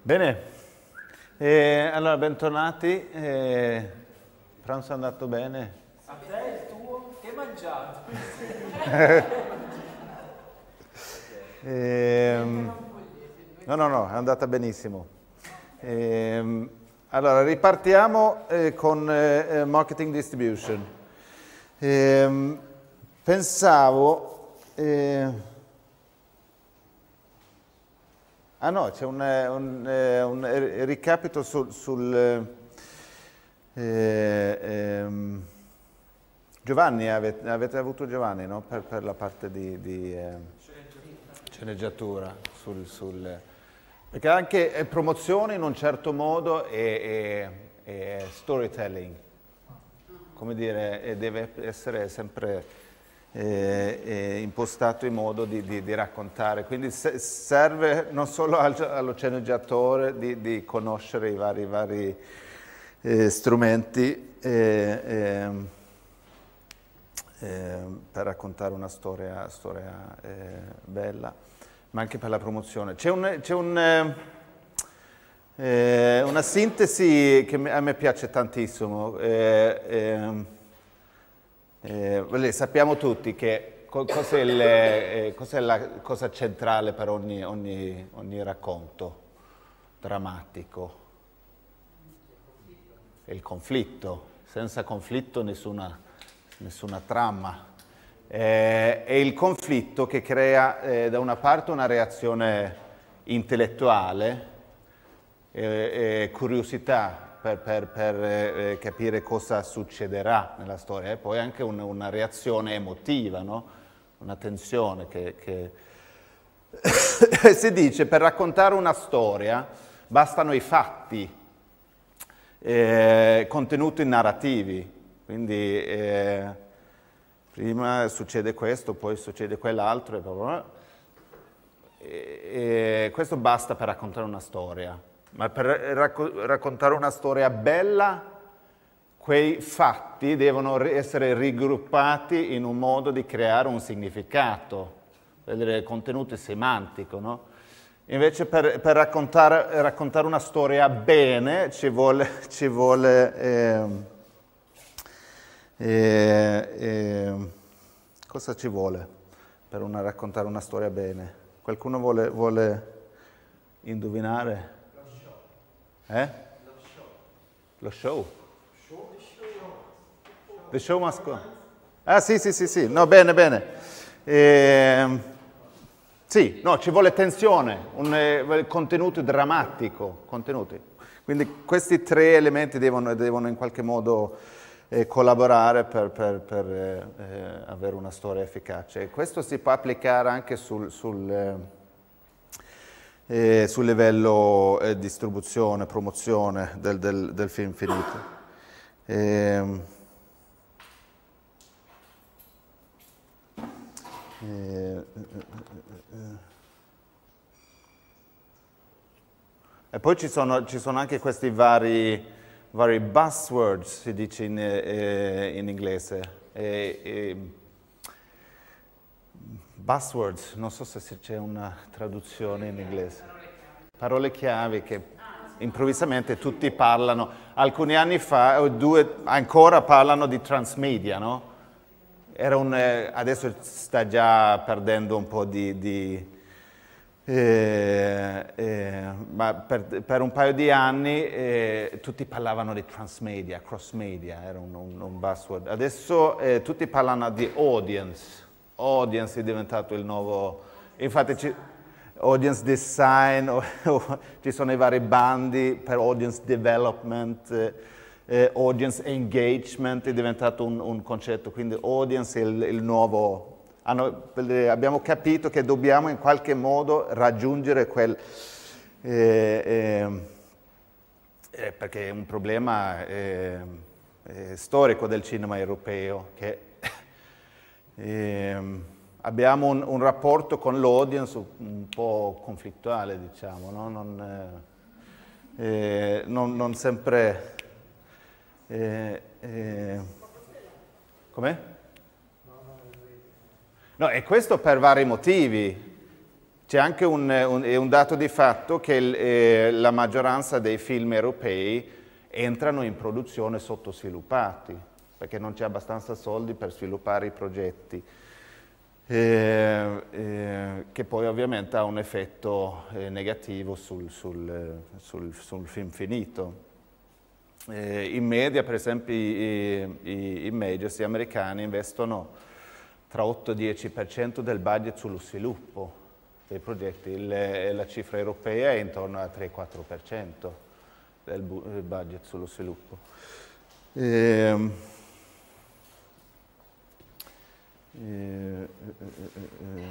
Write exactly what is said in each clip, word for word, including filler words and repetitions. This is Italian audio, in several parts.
Bene, eh, allora bentornati, eh, pranzo è andato bene? A te il tuo? Che hai mangiato? eh, no, no, no, è andata benissimo. Eh, allora, ripartiamo eh, con eh, Marketing Distribution. Eh, pensavo... Eh, Ah no, c'è un, un, un ricapito sul... sul eh, ehm, Giovanni, avete, avete avuto Giovanni, no? Per, per la parte di, di eh, sceneggiatura. Sul, sul, perché anche promozione in un certo modo è, è, è storytelling, come dire, deve essere sempre... È, è impostato in modo di, di, di raccontare, quindi se, serve non solo al, allo sceneggiatore di, di conoscere i vari, vari eh, strumenti eh, eh, eh, per raccontare una storia, storia eh, bella, ma anche per la promozione. C'è un, c'è un, eh, una sintesi che a me piace tantissimo. Eh, eh, Eh, sappiamo tutti che co cos'è eh, cos la cosa centrale per ogni, ogni, ogni racconto drammatico? È il conflitto. Senza conflitto nessuna, nessuna trama. Eh, è il conflitto che crea eh, da una parte una reazione intellettuale, eh, eh, curiosità, Per, per, per eh, capire cosa succederà nella storia e poi anche un, una reazione emotiva, no? Una tensione che, che... si dice per raccontare una storia bastano i fatti eh, contenuti narrativi, quindi eh, prima succede questo, poi succede quell'altro e, e questo basta per raccontare una storia. Ma per racco raccontare una storia bella, quei fatti devono essere raggruppati in un modo di creare un significato, vedere contenuto semantico, no? Invece per, per raccontare, raccontare una storia bene ci vuole, ci vuole eh, eh, eh, cosa ci vuole per una, raccontare una storia bene? Qualcuno vuole, vuole indovinare? Eh? Lo show. The show must go. Ah sì, sì, sì, sì. No, bene, bene. Eh, sì, no, ci vuole tensione, un eh, contenuto drammatico, contenuti. Quindi questi tre elementi devono, devono in qualche modo eh, collaborare per, per, per eh, avere una storia efficace. E questo si può applicare anche sul... sul eh, E sul livello eh, distribuzione, promozione del, del, del film finito. E, e, e poi ci sono, ci sono anche questi vari, vari buzzwords, si dice in, eh, in inglese. E, e, buzzwords, non so se c'è una traduzione in inglese. Parole chiave che improvvisamente tutti parlano. Alcuni anni fa, o due, ancora parlano di transmedia, no? Era un, eh, adesso sta già perdendo un po' di... di eh, eh, ma per, per un paio di anni eh, tutti parlavano di transmedia, cross-media, era un, un, un buzzword. Adesso eh, tutti parlano di audience. Audience è diventato il nuovo, infatti ci, audience design, o, o, ci sono i vari bandi per audience development, eh, eh, audience engagement è diventato un, un concetto, quindi audience è il, il nuovo, hanno, abbiamo capito che dobbiamo in qualche modo raggiungere quel, eh, eh, eh, perché è un problema eh, eh, storico del cinema europeo, che E abbiamo un, un rapporto con l'audience un po' conflittuale, diciamo, no? non, eh, non, non sempre... Eh, eh, com'è? No, e questo per vari motivi. C'è anche un, un, un dato di fatto che eh, la maggioranza dei film europei entrano in produzione sottosviluppati, perché non c'è abbastanza soldi per sviluppare i progetti, eh, eh, che poi ovviamente ha un effetto eh, negativo sul, sul, sul, sul film finito. Eh, in media, per esempio, i, i, i majors americani investono tra otto e dieci per cento del budget sullo sviluppo dei progetti, il, la cifra europea è intorno a tre quattro per cento del budget sullo sviluppo. E, e, e, e,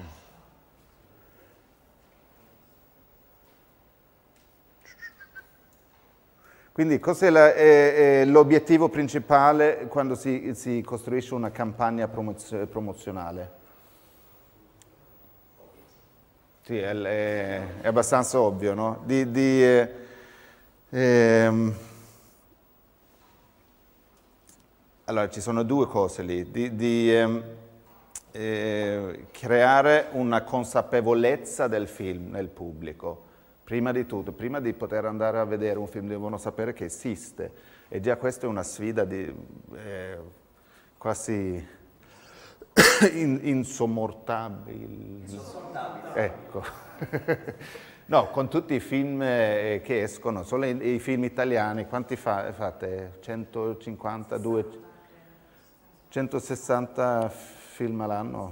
Quindi cos'è l'obiettivo principale quando si, si costruisce una campagna promozio, promozionale? Sì, è, è, è abbastanza ovvio, no? Di, di, eh, ehm, allora, ci sono due cose lì. Di, di ehm, eh, creare una consapevolezza del film nel pubblico. Prima di tutto, prima di poter andare a vedere un film, devono sapere che esiste. E già questa è una sfida di, eh, quasi in, insormontabile. Insormontabile. Ecco. No, con tutti i film eh, che escono, solo i, i film italiani, quanti fa, fate? centocinquantadue, centosessanta film all'anno?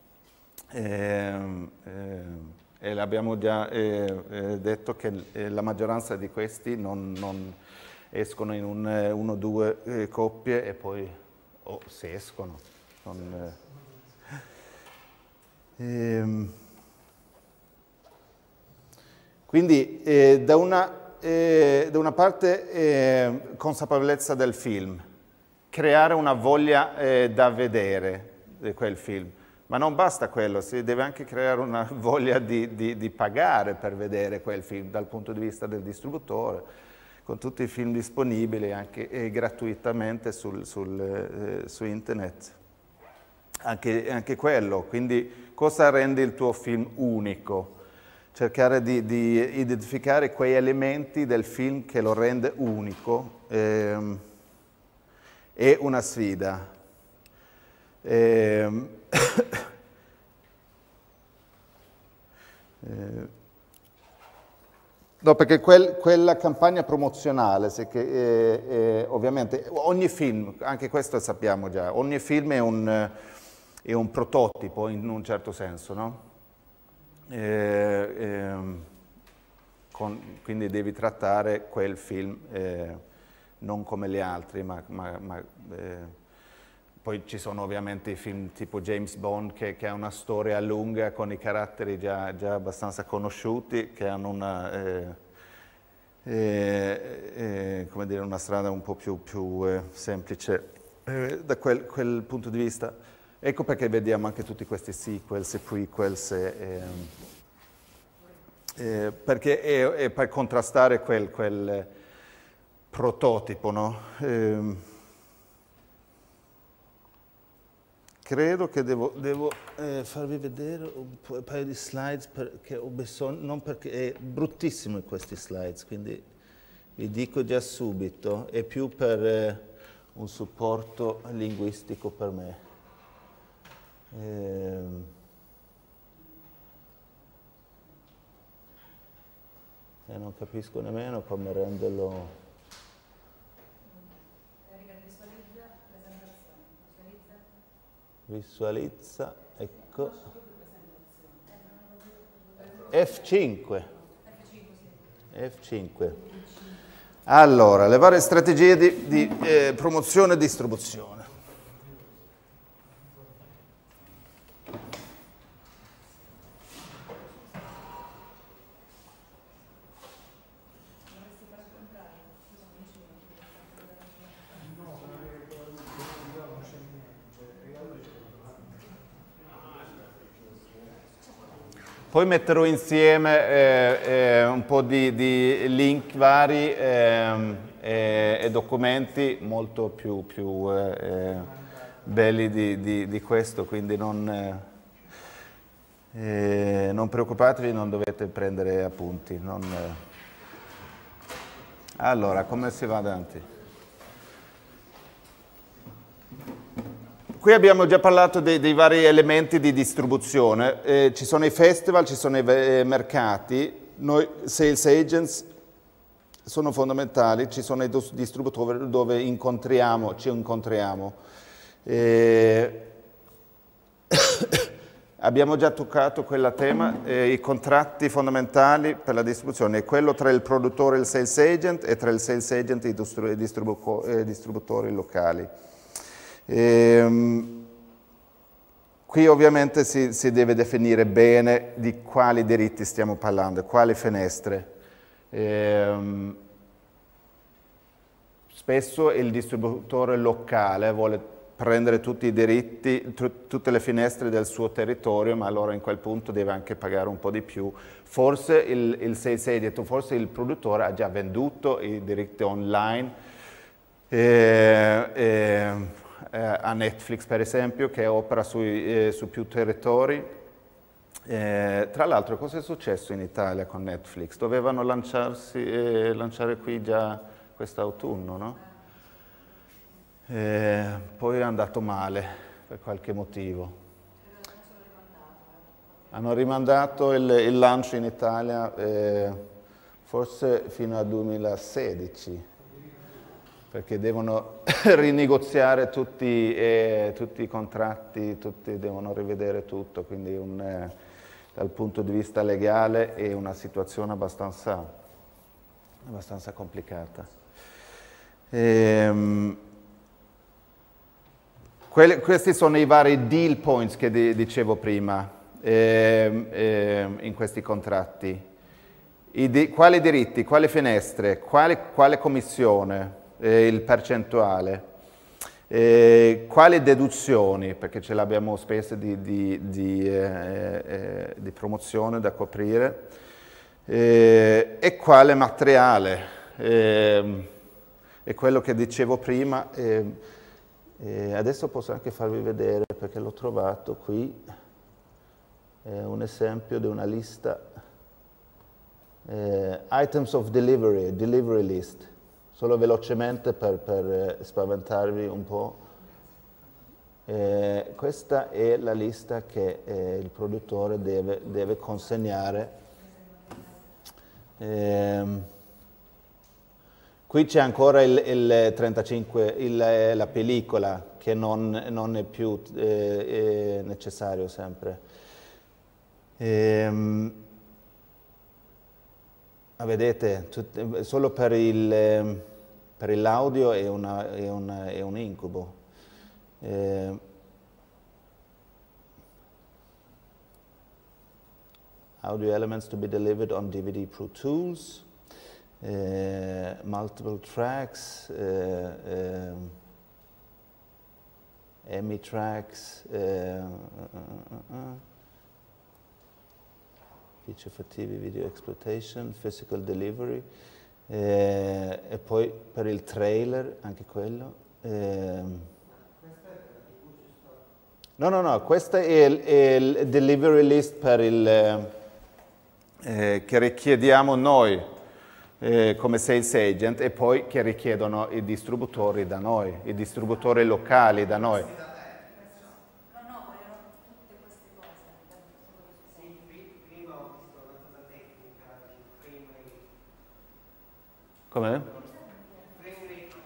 Eh, eh, E l'abbiamo già eh, eh, detto che eh, la maggioranza di questi non, non escono in un, uno o due eh, coppie e poi, o oh, se escono. Non, eh. ehm. Quindi eh, da, una, eh, da una parte eh, consapevolezza del film, creare una voglia eh, da vedere di quel film. Ma non basta quello, si deve anche creare una voglia di, di, di pagare per vedere quel film dal punto di vista del distributore, con tutti i film disponibili anche eh, gratuitamente sul, sul, eh, su internet. Anche, anche quello, quindi cosa rende il tuo film unico? Cercare di, di identificare quei elementi del film che lo rende unico ehm, è una sfida. Ehm, Eh, no, perché quel, quella campagna promozionale, se che, eh, eh, ovviamente, ogni film, anche questo sappiamo già, ogni film è un, è un prototipo in un certo senso, no? Eh, eh, con, quindi devi trattare quel film eh, non come gli altri, ma... ma, ma eh, poi ci sono ovviamente i film tipo James Bond che, che ha una storia lunga con i caratteri già, già abbastanza conosciuti, che hanno una, eh, eh, eh, come dire, una strada un po' più, più eh, semplice eh, da quel, quel punto di vista. Ecco perché vediamo anche tutti questi sequels e prequels, eh, eh, perché è, è per contrastare quel, quel prototipo, no? Eh, Credo che devo, devo eh, farvi vedere un paio di slides perché ho bisogno, non perché è bruttissimo questi slides, quindi vi dico già subito, è più per eh, un supporto linguistico per me. Ehm, e non capisco nemmeno come renderlo... Visualizza, ecco, F cinque, F cinque. Allora, le varie strategie di, di eh, promozione e distribuzione. Poi metterò insieme eh, eh, un po' di, di link vari eh, eh, e documenti molto più, più eh, belli di, di, di questo, quindi non, eh, non preoccupatevi, non dovete prendere appunti. Non, eh. Allora, come si va avanti? Qui abbiamo già parlato dei, dei vari elementi di distribuzione. Eh, ci sono i festival, ci sono i eh, mercati. Noi, sales agents, sono fondamentali. Ci sono i distributori dove incontriamo, ci incontriamo. Eh, Abbiamo già toccato quel tema, eh, i contratti fondamentali per la distribuzione, è quello tra il produttore e il sales agent e tra il sales agent e i distribu eh, distributori locali. Ehm, qui ovviamente si, si deve definire bene di quali diritti stiamo parlando, quali finestre. Ehm, spesso il distributore locale vuole prendere tutti i diritti, tutte le finestre del suo territorio, ma allora in quel punto deve anche pagare un po' di più. Forse il, il sales agent, forse il produttore ha già venduto i diritti online eh, eh, eh, a Netflix, per esempio, che opera sui, eh, su più territori. Eh, tra l'altro, cosa è successo in Italia con Netflix? Dovevano lanciarsi, eh, lanciare qui già quest'autunno, no? Eh, poi è andato male per qualche motivo. Hanno rimandato il, il lancio in Italia eh, forse fino al duemilasedici, perché devono rinegoziare tutti, eh, tutti i contratti, tutti, devono rivedere tutto, quindi un, eh, dal punto di vista legale è una situazione abbastanza, abbastanza complicata. Ehm, Quelli, questi sono i vari deal points che di, dicevo prima eh, eh, in questi contratti. I di, quali diritti, quali finestre, quale, quale commissione, eh, il percentuale, eh, quali deduzioni, perché ce l'abbiamo spesso di, di, di, eh, eh, di promozione da coprire, eh, e quale materiale. Eh, è quello che dicevo prima. Eh, E adesso posso anche farvi vedere, perché l'ho trovato qui, eh, un esempio di una lista, eh, items of delivery, delivery list, solo velocemente per, per eh, spaventarvi un po'. Eh, questa è la lista che eh, il produttore deve, deve consegnare. Eh, Qui c'è ancora il, il trentacinque, il, la pellicola, che non, non è più eh, è necessario sempre. Ehm, vedete, tut, solo per, il, per l'audio è, una, è, una, è un incubo. Ehm, audio elements to be delivered on D V D Pro Tools. Uh, multiple tracks, uh, um, M I tracks, uh, uh, uh, uh, feature for T V video exploitation, physical delivery, uh, e poi per il trailer anche quello. Uh, no, no, no, questo è il, è il delivery list per il, eh, che richiediamo noi. Eh, come sales agent, e poi che richiedono i distributori da noi, i distributori locali da noi. No, no, vogliono tutte queste cose. Sì, prima ho visto una cosa tecnica, frame rate. Come? Frame rate.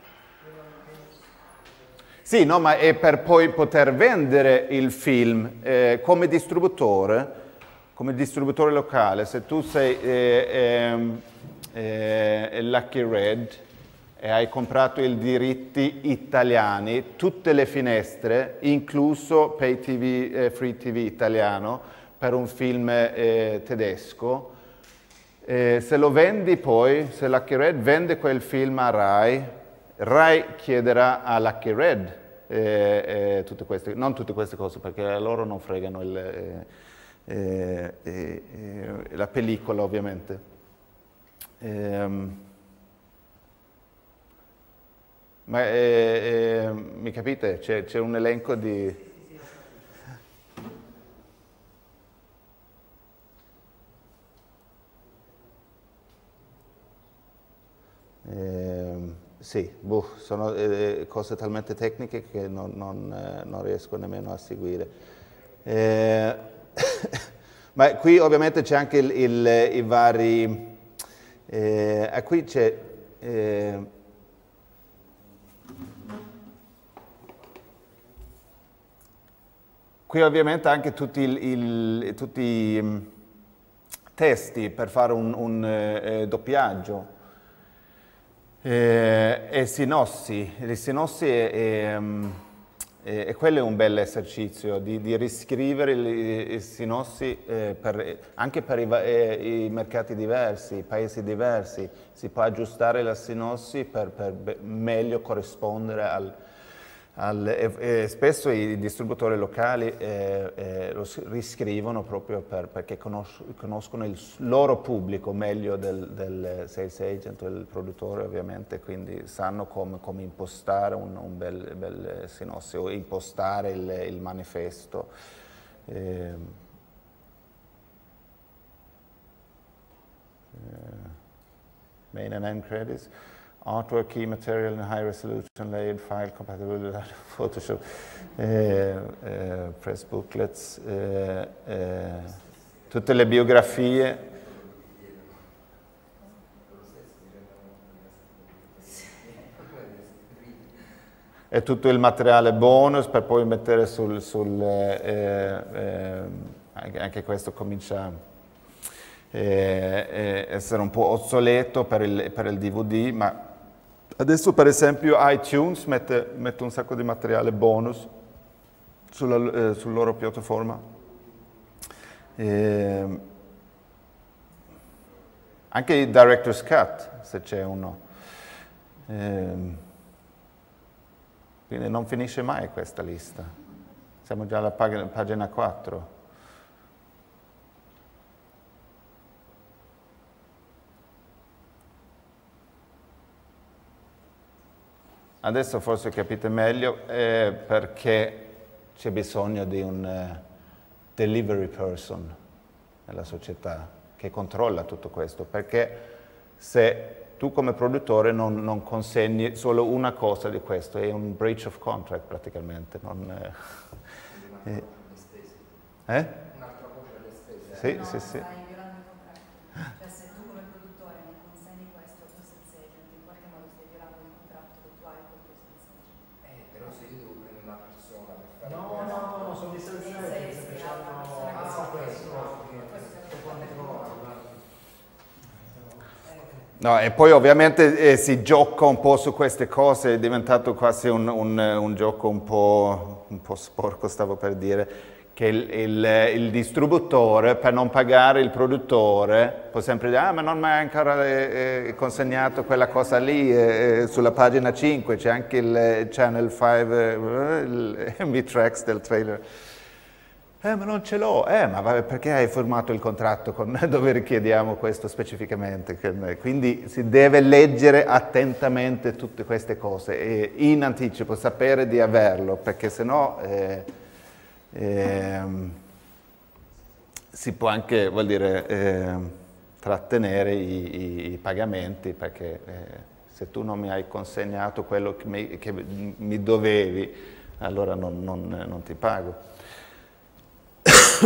Sì, no, ma è per poi poter vendere il film eh, come distributore, come distributore locale. Se tu sei eh, ehm, eh, Lucky Red e hai comprato i diritti italiani, tutte le finestre, incluso Pay T V, eh, Free T V italiano, per un film eh, tedesco, eh, se lo vendi poi, se Lucky Red vende quel film a Rai, Rai chiederà a Lucky Red eh, eh, tutte queste, non tutte queste cose, perché a loro non fregano il, eh, eh, eh, la pellicola, ovviamente. Ehm, ma eh, eh, mi capite? C'è un elenco di... sì, boh, sono eh, cose talmente tecniche che non, non, eh, non riesco nemmeno a seguire. Eh, ma qui ovviamente c'è anche il, il, i vari... Eh, ah, qui c'è... Eh, qui ovviamente anche tutti, il, il, tutti i um, testi per fare un, un eh, doppiaggio. Eh, e sinossi, le sinossi è, è, è, è quello è un bel esercizio di, di riscrivere i, i sinossi eh, per, anche per i, eh, i mercati diversi, i paesi diversi. Si può aggiustare la sinossi per, per meglio corrispondere al, al e, e spesso i distributori locali eh, eh, lo riscrivono proprio per, perché conos conoscono il loro pubblico meglio del, del sales agent o del produttore ovviamente, quindi sanno come, come impostare un, un bel, bel sinossi o impostare il, il manifesto. Eh, eh, main and end credits. Artwork, key material in high resolution, layered file compatible with Photoshop, eh, eh, press booklets, eh, eh, tutte le biografie. E tutto il materiale bonus per poi mettere sul... sul eh, eh, anche questo comincia a eh, essere un po' obsoleto per il, per il D V D, ma adesso per esempio iTunes mette, mette un sacco di materiale bonus sulla, eh, sulla loro piattaforma. Eh, anche il Director's Cut, se c'è uno. Eh, quindi non finisce mai questa lista. Siamo già alla pagina, pagina quattro. Adesso forse capite meglio eh, perché c'è bisogno di un uh, delivery person nella società che controlla tutto questo, perché se tu come produttore non, non consegni solo una cosa di questo, è un breach of contract praticamente. Non, eh, eh, eh? Un'altra voce alle spese. Sì, no, sì, sì. stai violando il contratto. Cioè, se tu come produttore non consegni questo al tuo sales agent, in qualche modo stai violando il contratto che tu hai con il tuo sales agent. Eh, però se io devo prendere una persona per fare No, questo- no, no, sono di senza Sì, legge, sì, perché sì, c'hanno... una persona che Ah, sa questo, questo che controlla. No, e poi ovviamente eh, si gioca un po' su queste cose, è diventato quasi un, un, un gioco un po', un po' sporco, stavo per dire, che il, il, il distributore, per non pagare il produttore, può sempre dire, ah ma non mi hai ancora eh, eh, consegnato quella cosa lì, eh, sulla pagina cinque c'è anche il channel cinque, eh, il M V tracks del trailer. Eh, ma non ce l'ho. Eh, ma vabbè, perché hai firmato il contratto con, dove richiediamo questo specificamente? Quindi si deve leggere attentamente tutte queste cose e in anticipo sapere di averlo, perché sennò eh, eh, si può anche, vuol dire, eh, trattenere i, i, i pagamenti, perché eh, se tu non mi hai consegnato quello che mi, che mi dovevi, allora non, non, non ti pago. Chi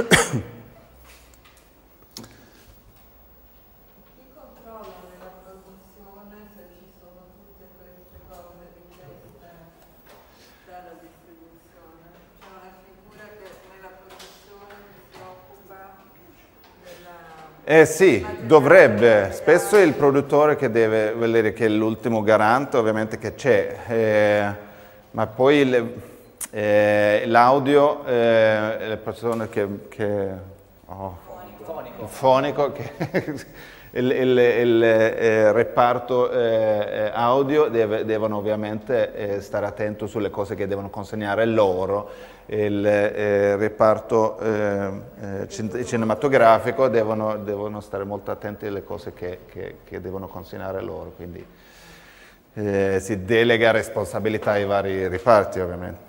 controlla nella produzione se ci sono tutte queste cose richieste dalla distribuzione? C'è una figura che nella produzione si occupa della... Eh sì, dovrebbe. Spesso è il produttore che deve vedere che è l'ultimo garante, ovviamente che c'è, eh, ma poi... il, Eh, l'audio, eh, le persone che, che oh, Fonico. fonico, che il, il, il eh, reparto eh, audio deve, devono ovviamente eh, stare attento sulle cose che devono consegnare loro, il eh, reparto eh, eh, cinematografico devono, devono stare molto attenti alle cose che, che, che devono consegnare loro, quindi eh, si delega responsabilità ai vari reparti ovviamente.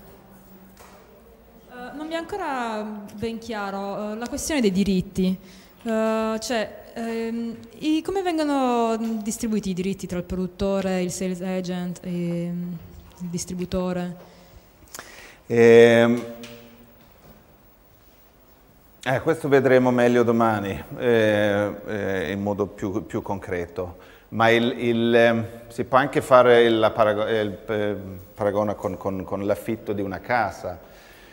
Non mi è ancora ben chiaro uh, la questione dei diritti. Uh, cioè, ehm, i- come vengono distribuiti i diritti tra il produttore, il sales agent e mm, il distributore? Ehm, eh, questo vedremo meglio domani, eh, eh, in modo più, più concreto. Ma il, il, ehm, si può anche fare il, la parago- il eh, paragone con, con- con l'affitto di una casa.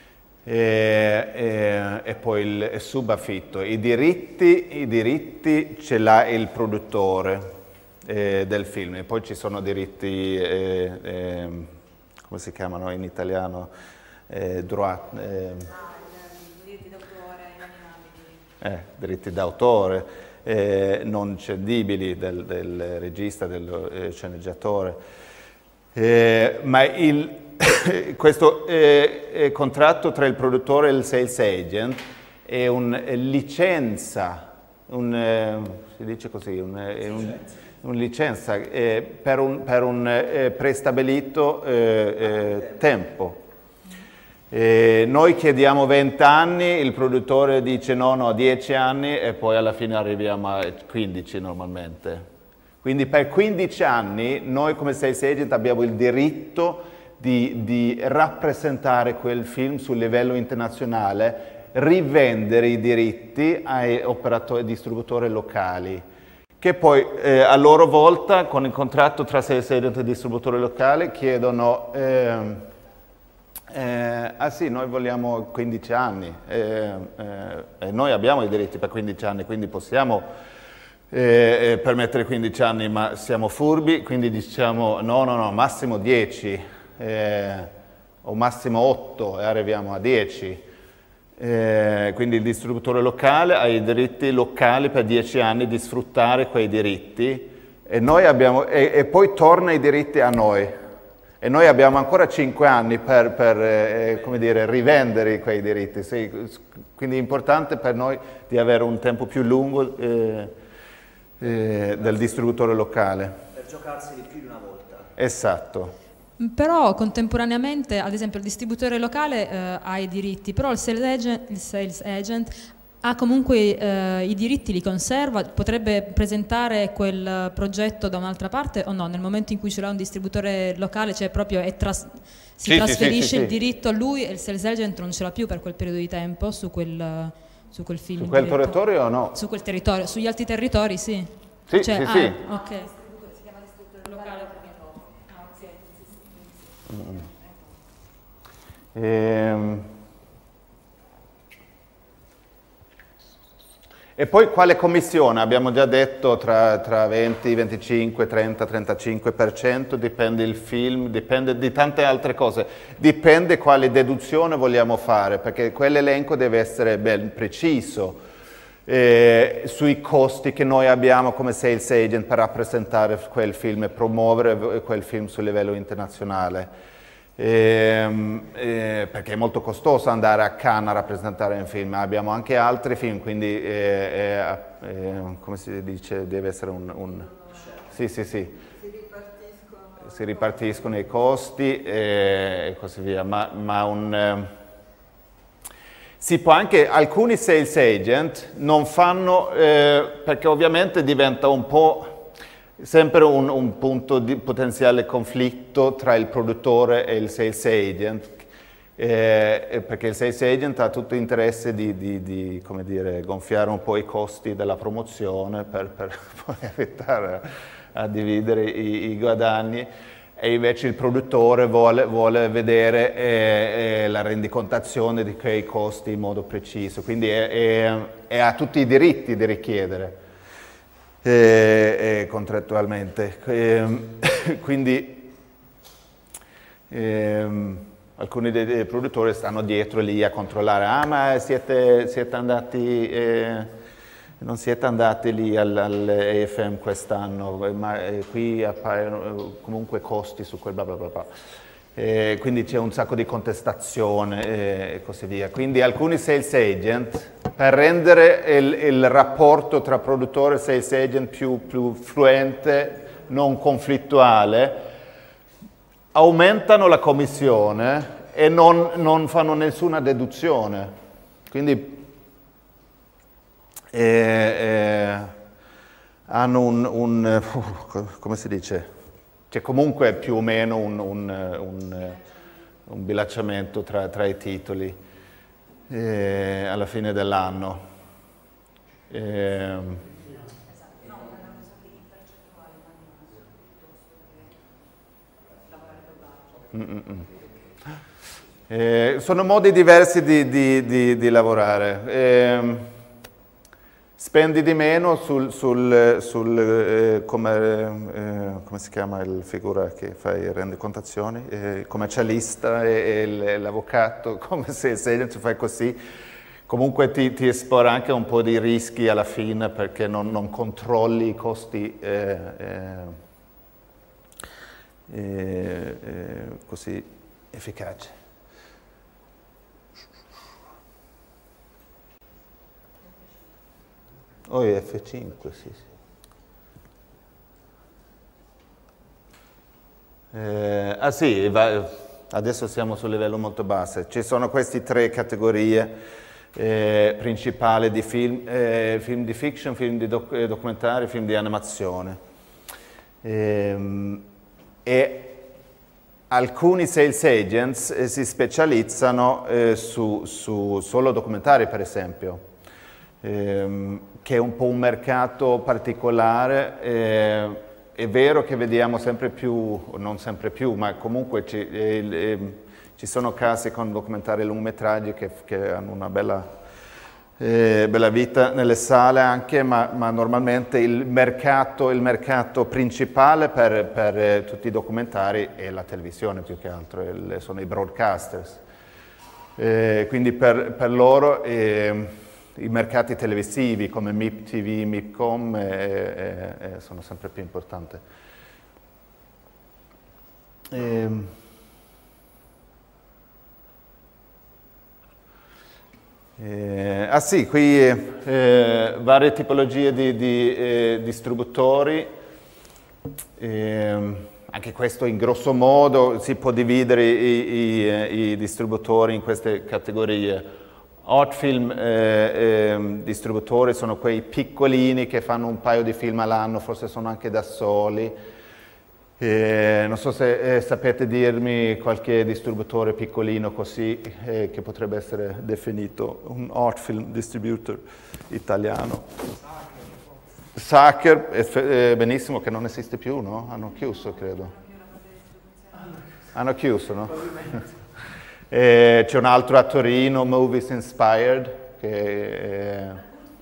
E, e- e poi il, il subaffitto. I diritti, i diritti ce l'ha il produttore eh, del film, e poi ci sono diritti, eh, eh, come si chiamano in italiano? Eh, droit, eh, Ah, i diritti d'autore inalienabili. eh, diritti d'autore, eh, non cedibili del, del regista, del eh, sceneggiatore. Eh, ma il, questo eh, eh, contratto tra il produttore e il sales agent è una licenza, un, eh, si dice così, un, è un, un licenza eh, per un, per un eh, prestabilito eh, eh, tempo. Eh, noi chiediamo venti anni, il produttore dice no, no, dieci anni, e poi alla fine arriviamo a quindici normalmente. Quindi per quindici anni noi come sales agent abbiamo il diritto di, di rappresentare quel film sul livello internazionale, rivendere i diritti ai operatori e distributori locali, che poi eh, a loro volta con il contratto tra sales agent e distributore locale chiedono eh, eh, ah sì, noi vogliamo quindici anni eh, eh, e noi abbiamo i diritti per quindici anni, quindi possiamo eh, eh, permettere quindici anni, ma siamo furbi, quindi diciamo no, no, no, massimo dieci. Eh, o massimo otto e arriviamo a dieci. Eh, quindi il distributore locale ha i diritti locali per dieci anni di sfruttare quei diritti, e, noi abbiamo, e, e poi torna i diritti a noi. E noi abbiamo ancora cinque anni per, per eh, come dire, rivendere quei diritti. Sì, quindi è importante per noi di avere un tempo più lungo eh, eh, del distributore locale. Per giocarseli più di una volta. Esatto. Però contemporaneamente, ad esempio, il distributore locale eh, ha i diritti, però il sales agent, il sales agent ha comunque eh, i diritti, li conserva, potrebbe presentare quel progetto da un'altra parte o no? Nel momento in cui ce l'ha un distributore locale, cioè proprio è tras- si Sì, trasferisce sì, sì, sì, il sì. diritto a lui, e il sales agent non ce l'ha più per quel periodo di tempo su quel, su quel film. Su quel in diretta. territorio o no? Su quel territorio, sugli altri territori sì. Sì, Cioè, sì, ah, sì. ok. Si chiama distributore locale perché no. Ah, ok. Sì, sì, sì. Ehm. E poi quale commissione? Abbiamo già detto tra, tra venti, venticinque, trenta, trentacinque per cento, dipende il film, dipende di tante altre cose, dipende quale deduzione vogliamo fare, perché quell'elenco deve essere ben preciso eh, sui costi che noi abbiamo come sales agent per rappresentare quel film e promuovere quel film sul livello internazionale. Ehm, eh, perché è molto costoso andare a Cannes a rappresentare un film, abbiamo anche altri film, quindi eh, eh, eh, come si dice, deve essere un... un... Sì, sì, sì, Si ripartiscono. si ripartiscono i costi eh, e così via, ma, ma un... Eh, si può anche, alcuni sales agent non fanno, eh, perché ovviamente diventa un po' sempre un, un punto di potenziale conflitto tra il produttore e il sales agent, eh, perché il sales agent ha tutto interesse di, di, di come dire, gonfiare un po' i costi della promozione per, per poi evitare a dividere i, i guadagni, e invece il produttore vuole, vuole vedere eh, eh, la rendicontazione di quei costi in modo preciso, quindi è, è, è ha tutti i diritti di richiedere. Eh, eh, contrattualmente, eh, quindi ehm, alcuni dei, dei produttori stanno dietro lì a controllare, ah ma siete, siete andati, eh, non siete andati lì al, al A F M quest'anno, ma eh, qui appaiono comunque costi su quel bla bla bla bla. Eh, quindi c'è un sacco di contestazione eh, e così via. Quindi alcuni sales agent, per rendere il, il rapporto tra produttore e sales agent più, più fluente, non conflittuale, aumentano la commissione e non, non fanno nessuna deduzione. Quindi e, e hanno un, un uh, come si dice? C'è comunque più o meno un, un, un, un bilanciamento tra, tra i titoli eh, alla fine dell'anno. Eh, mm, mm, mm. Eh, sono modi diversi di, di, di, di lavorare. Eh, spendi di meno sul, sul, sul eh, come, eh, come si chiama il figura che fa i rendicontazioni, eh, il commercialista e, e l'avvocato, come se, se tu fai così, comunque ti, ti espone anche un po' di rischi alla fine perché non, non controlli i costi eh, eh, eh, eh, così efficaci. Oh, è F cinque, sì, sì. Eh, ah sì, va, adesso siamo su livello molto basso. Ci sono queste tre categorie eh, principali di film, eh, film di fiction, film di doc documentari, film di animazione. Eh, e alcuni sales agents eh, si specializzano eh, su, su solo documentari, per esempio. Ehm, che è un po' un mercato particolare, eh, è vero che vediamo sempre più, non sempre più, ma comunque ci, eh, eh, ci sono casi con documentari lungometraggi che, che hanno una bella, eh, bella vita nelle sale anche, ma, ma normalmente il mercato, il mercato principale per, per eh, tutti i documentari è la televisione più che altro, il, sono i broadcasters. Eh, quindi per, per loro eh, i mercati televisivi come M I P T V, MIPCOM eh, eh, eh, sono sempre più importanti. Eh, eh, ah sì, qui eh, varie tipologie di, di eh, distributori. Eh, anche questo in grosso modo si può dividere i, i, i distributori in queste categorie. Art film eh, eh, distributori sono quei piccolini che fanno un paio di film all'anno, forse sono anche da soli. Eh, non so se eh, sapete dirmi qualche distributore piccolino così eh, che potrebbe essere definito un art film distributor italiano. Sacher, eh, benissimo che non esiste più, no? Hanno chiuso, credo. Hanno chiuso, no? Eh, c'è un altro a Torino, Movies Inspired, che eh...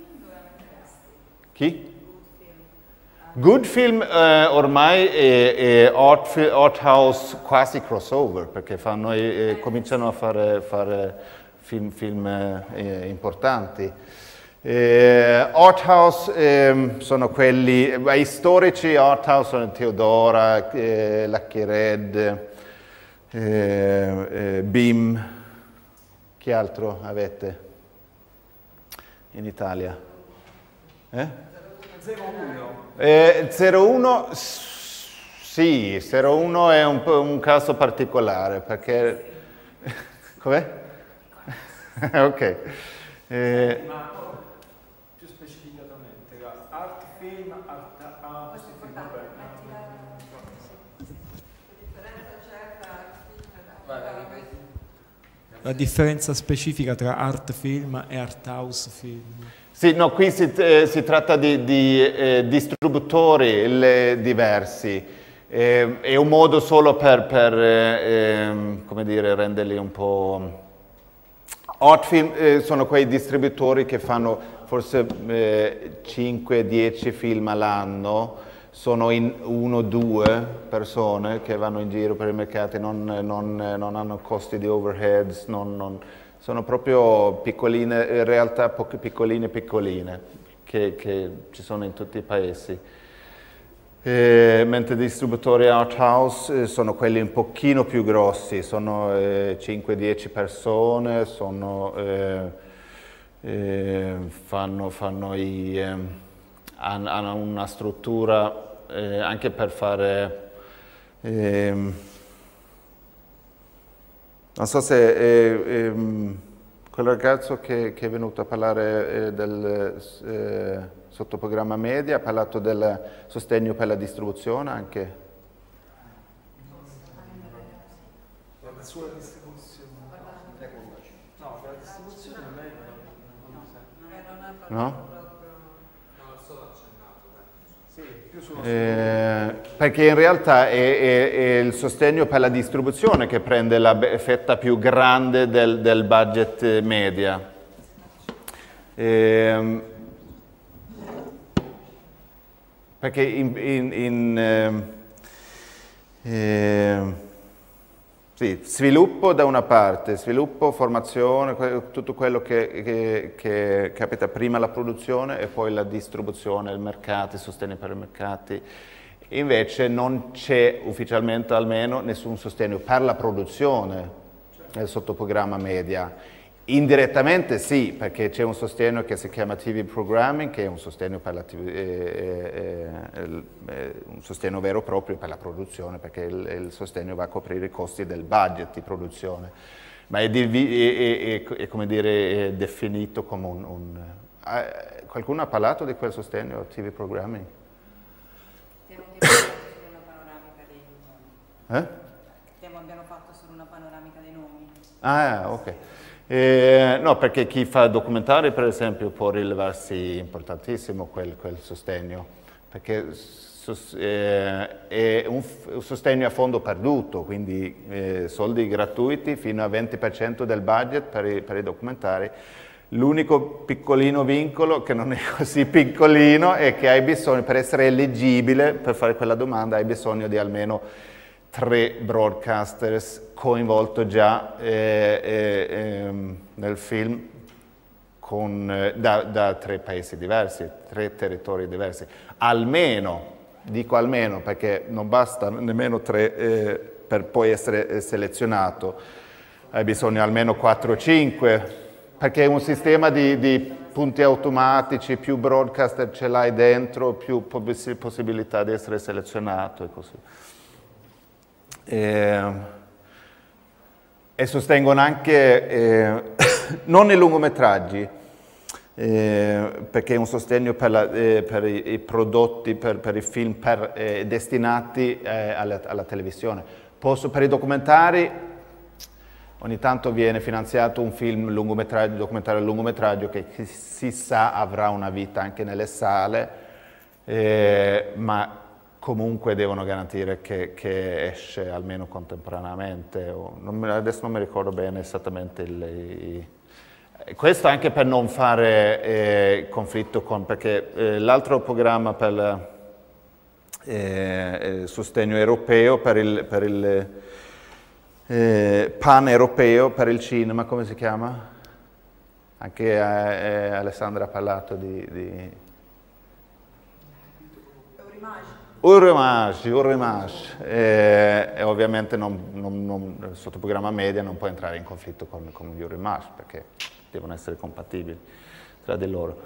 Chi? Good Film eh, ormai è, è art, art house quasi crossover, perché fanno, eh, cominciano a fare, fare film, film eh, importanti. Eh, art house eh, sono quelli, eh, i storici art house sono Teodora, eh, Lucky Red, Eh, eh, B I M, che altro avete in Italia? Eh? zero uno. Eh, zero uno, sì, zero uno è un, un caso particolare perché... Com'è? Ok. Eh, Ma più specificatamente, art film, art house, film, vabbè. La differenza specifica tra art film e art house film? Sì, no, qui si, eh, si tratta di, di eh, distributori le, diversi. Eh, è un modo solo per, per eh, come dire, renderli un po'... Art film eh, sono quei distributori che fanno forse eh, cinque dieci film all'anno, sono in uno o due persone che vanno in giro per i mercati, non, non, non hanno costi di overheads, non, non, sono proprio piccoline, in realtà poche piccoline piccoline che, che ci sono in tutti i paesi. Eh, mentre i distributori art house eh, sono quelli un pochino più grossi, sono eh, cinque dieci persone, sono, eh, eh, fanno, fanno i... Eh, hanno una struttura eh, anche per fare, eh, non so se, eh, eh, quel ragazzo che, che è venuto a parlare eh, del eh, sottoprogramma media, ha parlato del sostegno per la distribuzione anche. Sulla distribuzione. No, per la distribuzione a me non mi sembra. No? Sì, più sullo Eh, perché in realtà è, è, è il sostegno per la distribuzione che prende la be- fetta più grande del, del budget media. Eh, perché in, in, in eh, eh, sì, sviluppo da una parte, sviluppo, formazione, que- tutto quello che, che, che capita prima la produzione e poi la distribuzione, il mercato, i sostegni per i mercati. Invece non c'è ufficialmente almeno nessun sostegno per la produzione nel sottoprogramma media. Indirettamente sì, perché c'è un sostegno che si chiama T V Programming, che è un sostegno, per la T V, eh, eh, eh, un sostegno vero e proprio per la produzione, perché il, il sostegno va a coprire i costi del budget di produzione. Ma è, è, è, è come dire, è definito come un... un eh, qualcuno ha parlato di quel sostegno T V Programming? Temo che abbiamo fatto solo una panoramica dei nomi. Eh? Temo abbiamo fatto solo una panoramica dei nomi. Ah, ok. Eh, no, perché chi fa documentari, per esempio, può rilevarsi importantissimo quel, quel sostegno, perché sos, eh, è un, un sostegno a fondo perduto, quindi eh, soldi gratuiti fino a venti per cento del budget per i, per i documentari. L'unico piccolino vincolo, che non è così piccolino, è che hai bisogno, per essere eleggibile per fare quella domanda, hai bisogno di almeno tre broadcasters coinvolti già eh, eh, eh, nel film con, eh, da, da tre paesi diversi, tre territori diversi. Almeno, dico almeno perché non basta nemmeno tre eh, per poi essere selezionato, hai bisogno almeno quattro o cinque, perché è un sistema di, di punti automatici, più broadcaster ce l'hai dentro, più poss- possibilità di essere selezionato e così. E, e sostengono anche, eh, non i lungometraggi, eh, perché è un sostegno per, la, eh, per i, i prodotti, per, per i film per, eh, destinati eh, alla, alla televisione. Posso, per i documentari, ogni tanto viene finanziato un film lungometraggio, documentario lungometraggio che si sa avrà una vita anche nelle sale, eh, ma comunque devono garantire che, che esce almeno contemporaneamente. O non mi, adesso non mi ricordo bene esattamente il, i, questo anche per non fare eh, conflitto con, perché eh, l'altro programma per il eh, sostegno europeo, per il, per il eh, pan-europeo, per il cinema, come si chiama? Anche eh, Alessandra ha parlato di... di Euromage, Euromage, e, e ovviamente non, non, non, il sottoprogramma media non può entrare in conflitto con, con gli Euromage perché devono essere compatibili tra di loro.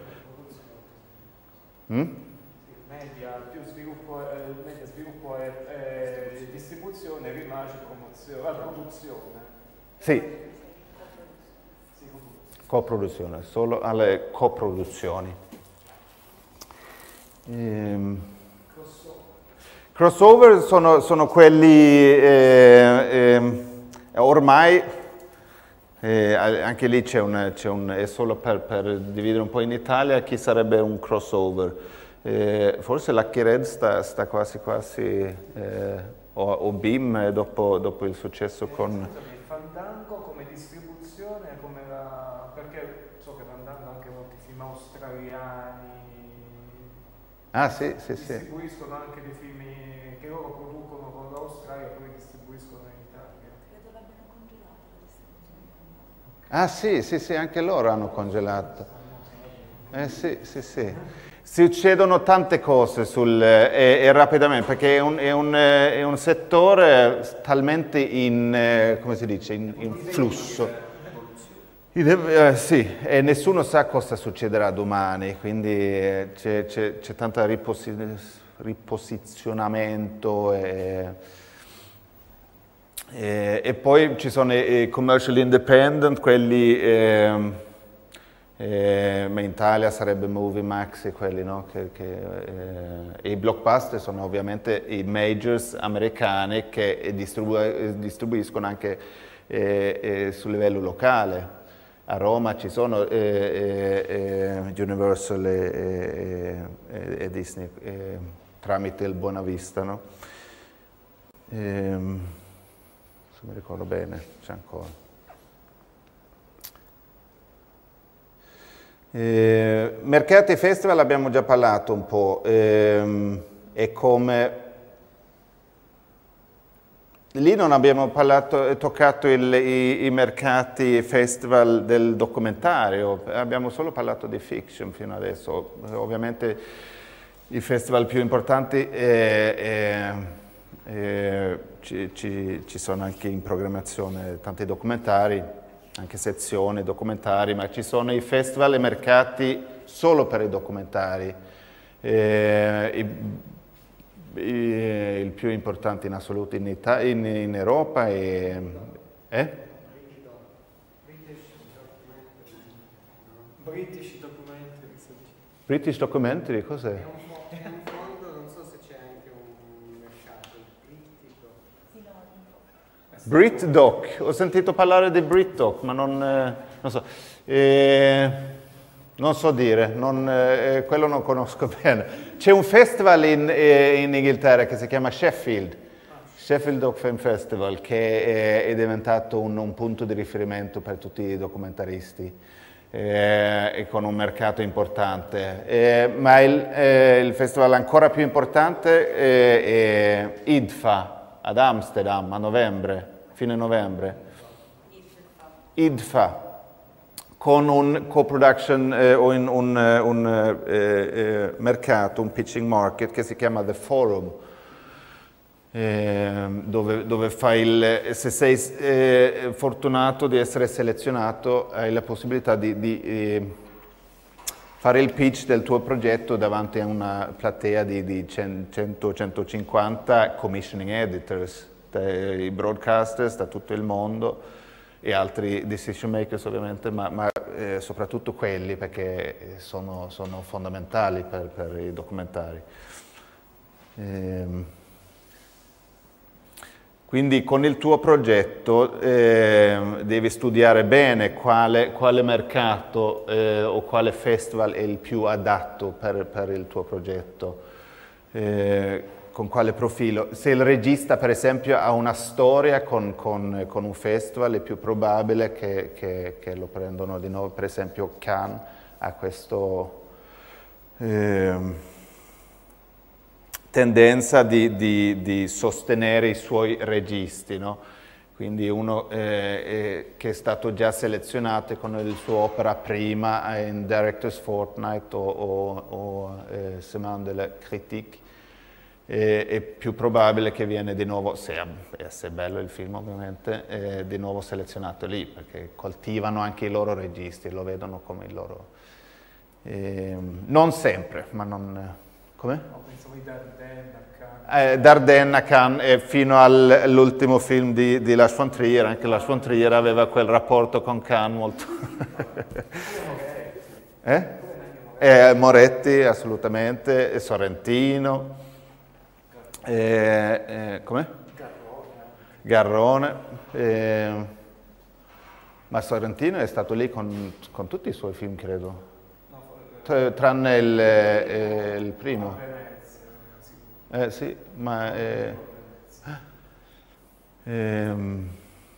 Mm? Media, più sviluppo, eh, media, sviluppo e eh, distribuzione, Euromage promozione, la produzione. Sì, coproduzione, solo alle coproduzioni. Ehm. Crossover sono, sono quelli eh, eh, ormai, eh, anche lì c'è un, c'è un, è solo per, per dividere un po' in Italia chi sarebbe un crossover. Eh, forse Lucky Red sta, sta quasi quasi, eh, o, o B I M dopo, dopo il successo con... Scusami, Fandango come distribuzione, come la... perché so che Fandango ha anche molti film australiani. Ah sì, sì, sì. Distribuiscono anche dei film che loro producono con l'Australia e poi distribuiscono in Italia. Credo l'abbiano congelata la distribuzione. Ah sì, sì, sì, anche loro hanno congelato. Eh sì, sì, sì. Succedono tante cose sul, eh, e rapidamente, perché è un, è, un, è un settore talmente in, eh, come si dice, in, in flusso. Eh, sì, e nessuno sa cosa succederà domani, quindi eh, c'è, c'è, c'è tanto riposi- riposizionamento e, E, e poi ci sono i, i commercial independent, quelli, eh, eh, ma in Italia sarebbe Movie Max e quelli, no? Che, che, eh, i blockbuster sono ovviamente i majors americani che distribu distribuiscono anche eh, eh, su livello locale. A Roma ci sono eh, eh, eh, Universal e, e, e Disney eh, tramite il Buonavista, no? Ehm, se mi ricordo bene, c'è ancora. Eh, mercati e festival abbiamo già parlato un po', ehm, e come lì non abbiamo parlato, toccato il, i, i mercati e festival del documentario, abbiamo solo parlato di fiction fino adesso. Ovviamente i festival più importanti eh, eh, eh, ci, ci, ci sono anche in programmazione tanti documentari, anche sezioni documentari, ma ci sono i festival e mercati solo per i documentari. Eh, i, il più importante in assoluto in, Ita in, in Europa è eh? British Documentary. British Documentary, cos'è? È un fondo, non so se c'è anche un mercato brittico. BritDoc, ho sentito parlare di BritDoc, ma non, eh, non so. Eh, Non so dire, non, eh, quello non conosco bene. C'è un festival in, eh, in Inghilterra che si chiama Sheffield, Sheffield Doc Film Festival, che è, è diventato un, un punto di riferimento per tutti i documentaristi, eh, e con un mercato importante. Eh, ma il, eh, il festival ancora più importante è, è I D F A, ad Amsterdam, a novembre, fine novembre. I D F A. Con un co-production eh, o in un, un eh, eh, mercato, un pitching market che si chiama The Forum, eh, dove, dove fai il, se sei eh, fortunato di essere selezionato, hai la possibilità di, di eh, fare il pitch del tuo progetto davanti a una platea di, di cento centocinquanta commissioning editors, i broadcasters da tutto il mondo, e altri decision makers ovviamente, ma, ma eh, soprattutto quelli, perché sono, sono fondamentali per, per i documentari. Ehm, quindi con il tuo progetto eh, devi studiare bene quale, quale mercato eh, o quale festival è il più adatto per, per il tuo progetto. Eh, con quale profilo. Se il regista per esempio ha una storia con, con, con un festival, è più probabile che, che, che lo prendono di nuovo. Per esempio Cannes ha questa eh, tendenza di, di, di sostenere i suoi registi, no? Quindi uno eh, eh, che è stato già selezionato con il suo opera prima in Director's Fortnight o, o, o eh, Semaine de la Critique, è più probabile che viene di nuovo, se è bello il film ovviamente, è di nuovo selezionato lì, perché coltivano anche i loro registi, lo vedono come il loro... Eh, non sempre, ma non... Come? No, pensavo di Dardenne a Cannes. Eh, Dardenne a Cannes, e fino all'ultimo film di, di Lars von Trier, anche Lars von Trier aveva quel rapporto con Cannes molto... eh? Eh, Moretti, assolutamente, e Sorrentino. Eh, eh, come? Garrone. Garrone. Eh, ma Sorrentino è stato lì con, con tutti i suoi film, credo. No, tranne il, eh, il primo. Eh, sì, ma... Eh, ehm,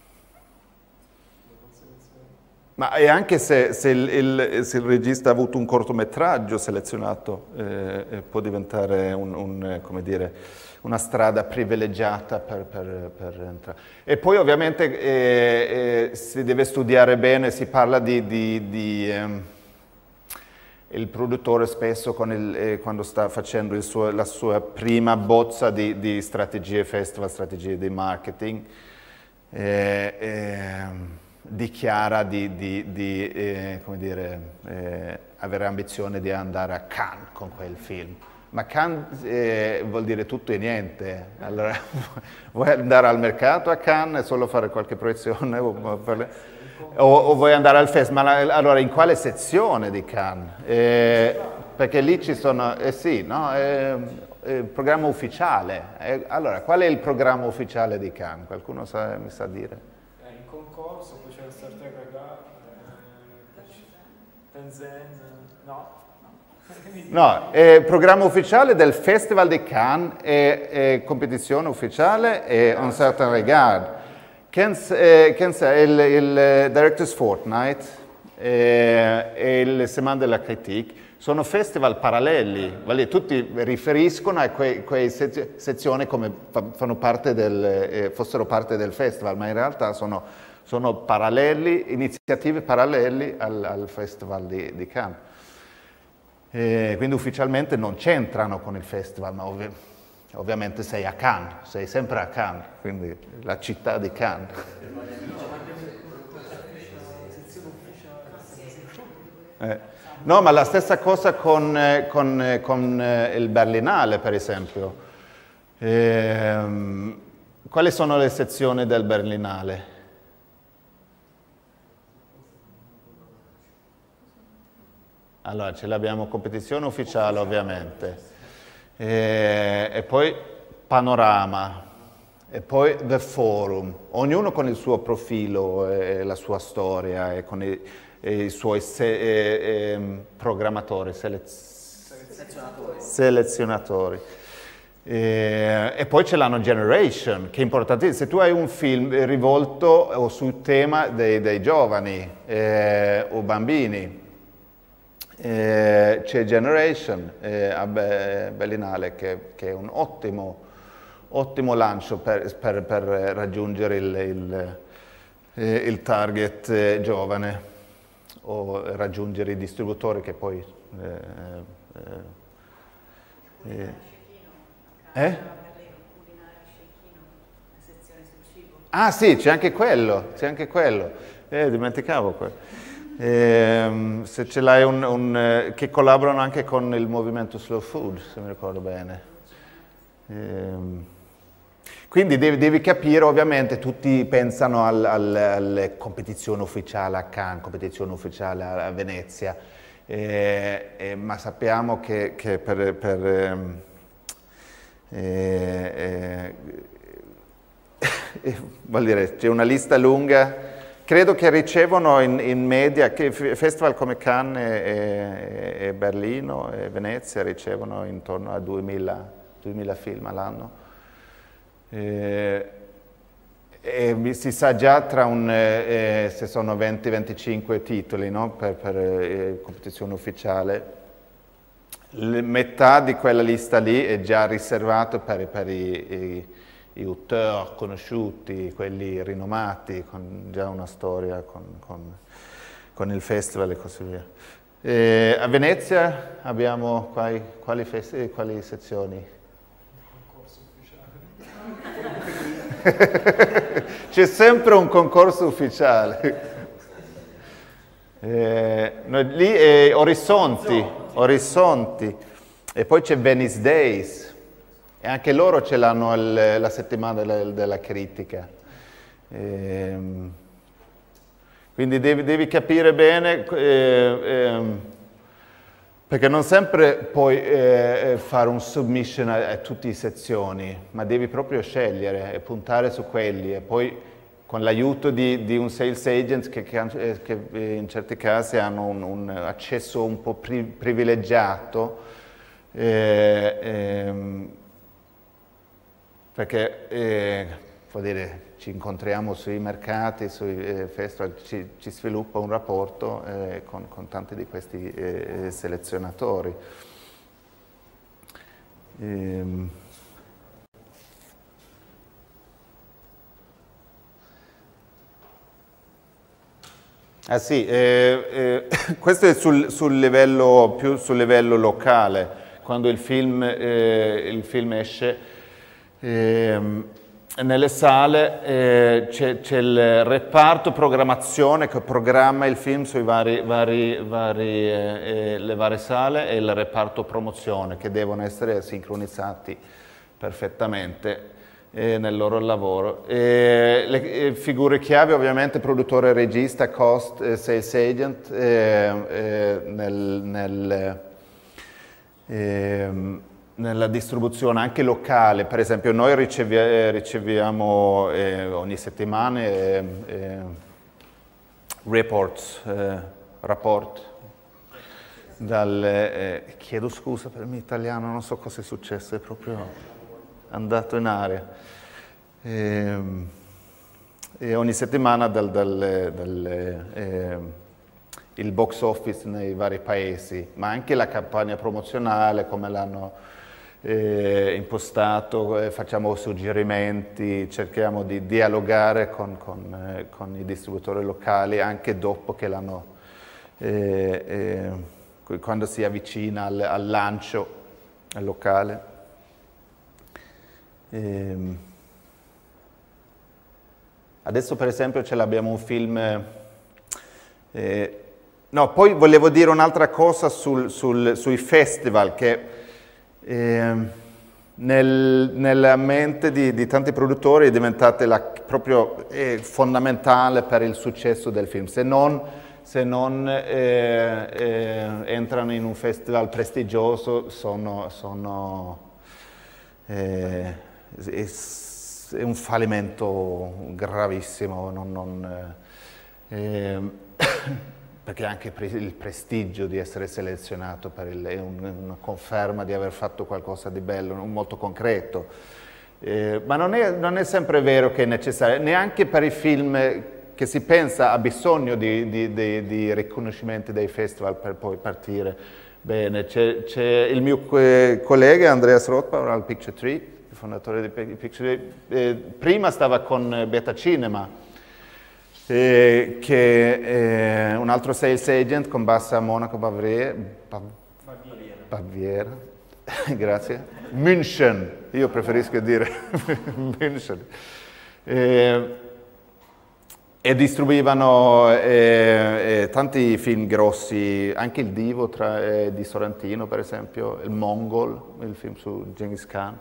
ma e anche se, se, il, il, se il regista ha avuto un cortometraggio selezionato, eh, può diventare un, un, come dire, una strada privilegiata per, per, per entrare. E poi ovviamente eh, eh, si deve studiare bene, si parla di... di, di ehm, il produttore spesso con il, eh, quando sta facendo il suo, la sua prima bozza di, di strategie festival, strategie di marketing, eh, eh, dichiara di, di, di eh, come dire, eh, avere ambizione di andare a Cannes con quel film, Ma Cannes eh, vuol dire tutto e niente. Allora, vuoi andare al mercato a Cannes e solo fare qualche proiezione? O, o, o vuoi andare al festival? Ma allora, in quale sezione di Cannes? Eh, perché lì ci sono... Eh sì, no? Eh, il programma ufficiale. Eh, allora, qual è il programma ufficiale di Cannes? Qualcuno sa, mi sa dire? Eh, in concorso, poi c'è la Star Trek Regà, eh, Shenzhen, no? No, il programma ufficiale del Festival di Cannes è, è competizione ufficiale e Un Certain Regard. Cannes, eh, Cannes è il, il Director's Fortnight eh, e il Semaine de la Critique. Sono festival paralleli, vale, tutti riferiscono a quei, quei sez sezioni come fanno parte del, eh, fossero parte del festival, ma in realtà sono, sono paralleli, iniziative paralleli al, al Festival di, di Cannes. E quindi ufficialmente non c'entrano con il festival, ma ovvi ovviamente sei a Cannes, sei sempre a Cannes, quindi la città di Cannes. Eh. No, ma la stessa cosa con, eh, con, eh, con eh, il Berlinale, per esempio. Ehm, quali sono le sezioni del Berlinale? Allora, ce l'abbiamo competizione ufficiale ovviamente, e, e poi Panorama, e poi The Forum, ognuno con il suo profilo e la sua storia e con i, e i suoi se, e, e, programmatori, selez selezionatori. selezionatori. E, e poi c'è l'anno Generation, che è importante. Se tu hai un film rivolto o sul tema dei, dei giovani eh, o bambini, Eh, c'è Generation eh, a Berlinale che, che è un ottimo, ottimo lancio per, per, per raggiungere il, il, eh, il target eh, giovane o raggiungere i distributori che poi... Eh, eh, eh? Ah sì, c'è anche quello, c'è anche quello. Eh, dimenticavo quello. Eh, se ce l'hai un, un, eh, che collaborano anche con il movimento Slow Food, se mi ricordo bene. Eh, quindi devi, devi capire, ovviamente, tutti pensano al, al, alle competizioni ufficiali a Cannes, competizione ufficiale a, a Venezia, eh, eh, ma sappiamo che, che per... per ehm, eh, eh, vuol dire, c'è una lista lunga. Credo che ricevono in, in media, che festival come Cannes e, e, e Berlino e Venezia ricevono intorno a duemila film all'anno. E, e si sa già tra un, eh, se sono venti venticinque titoli, no? per, per eh, competizione ufficiale. Le, metà di quella lista lì è già riservato per, per i, i gli auteur conosciuti, quelli rinomati, con già una storia con, con, con il festival e così via. E a Venezia abbiamo quali, quali, quali sezioni? Concorso ufficiale. C'è sempre un concorso ufficiale. Eh, no, lì è Orizzonti, Orizzonti, e poi c'è Venice Days. E anche loro ce l'hanno la settimana della, della critica. Ehm, quindi devi, devi capire bene, eh, ehm, perché non sempre puoi eh, fare un submission a, a tutte le sezioni, ma devi proprio scegliere e puntare su quelli. E poi con l'aiuto di, di un sales agent che, che, che in certi casi hanno un, un accesso un po' pri, privilegiato, eh, ehm, perché eh, vuol dire, ci incontriamo sui mercati, sui eh, festival, ci, ci sviluppa un rapporto eh, con, con tanti di questi eh, selezionatori. Ehm. Ah sì, eh, eh, questo è sul, sul livello, più sul livello locale, quando il film, eh, il film esce. Eh, nelle sale eh, c'è, c'è il reparto programmazione che programma il film sui vari, vari, vari, eh, le varie sale e il reparto promozione che devono essere sincronizzati perfettamente eh, nel loro lavoro. E le eh, figure chiave ovviamente produttore, regista, cost, eh, sales agent eh, eh, nel, nel eh, nella distribuzione anche locale. Per esempio noi ricevi, eh, riceviamo eh, ogni settimana eh, eh, reports, eh, rapport dal, eh, chiedo scusa per il mio italiano, non so cosa è successo, è proprio andato in aria. E, e ogni settimana dal, dal, dal eh, il box office nei vari paesi, ma anche la campagna promozionale, come l'hanno eh, impostato, eh, facciamo suggerimenti, cerchiamo di dialogare con, con, eh, con i distributori locali anche dopo che l'hanno, eh, eh, quando si avvicina al, al lancio al locale. E, adesso per esempio ce l'abbiamo un film... Eh, No, poi volevo dire un'altra cosa sul, sul, sui festival, che eh, nel, nella mente di, di tanti produttori è diventata la, proprio eh, fondamentale per il successo del film. Se non, se non eh, eh, entrano in un festival prestigioso, sono, sono eh, è, è un fallimento gravissimo. Non, non, eh, perché anche il prestigio di essere selezionato per il, è un, una conferma di aver fatto qualcosa di bello, molto concreto. Eh, ma non è, non è sempre vero che è necessario, neanche per i film che si pensa ha bisogno di, di, di, di riconoscimenti dei festival per poi partire bene. C'è, c'è il mio collega Andreas Rothbauer al Picture Tree, il fondatore di Picture Tree, eh, prima stava con Beta Cinema, Eh, che è un altro sales agent con base a Monaco, Baviera, Baviera. Baviera. Grazie, München, io preferisco dire München, eh, e distribuivano eh, eh, tanti film grossi, anche il Divo tra, eh, di Sorrentino per esempio, il Mongol, il film su Genghis Khan,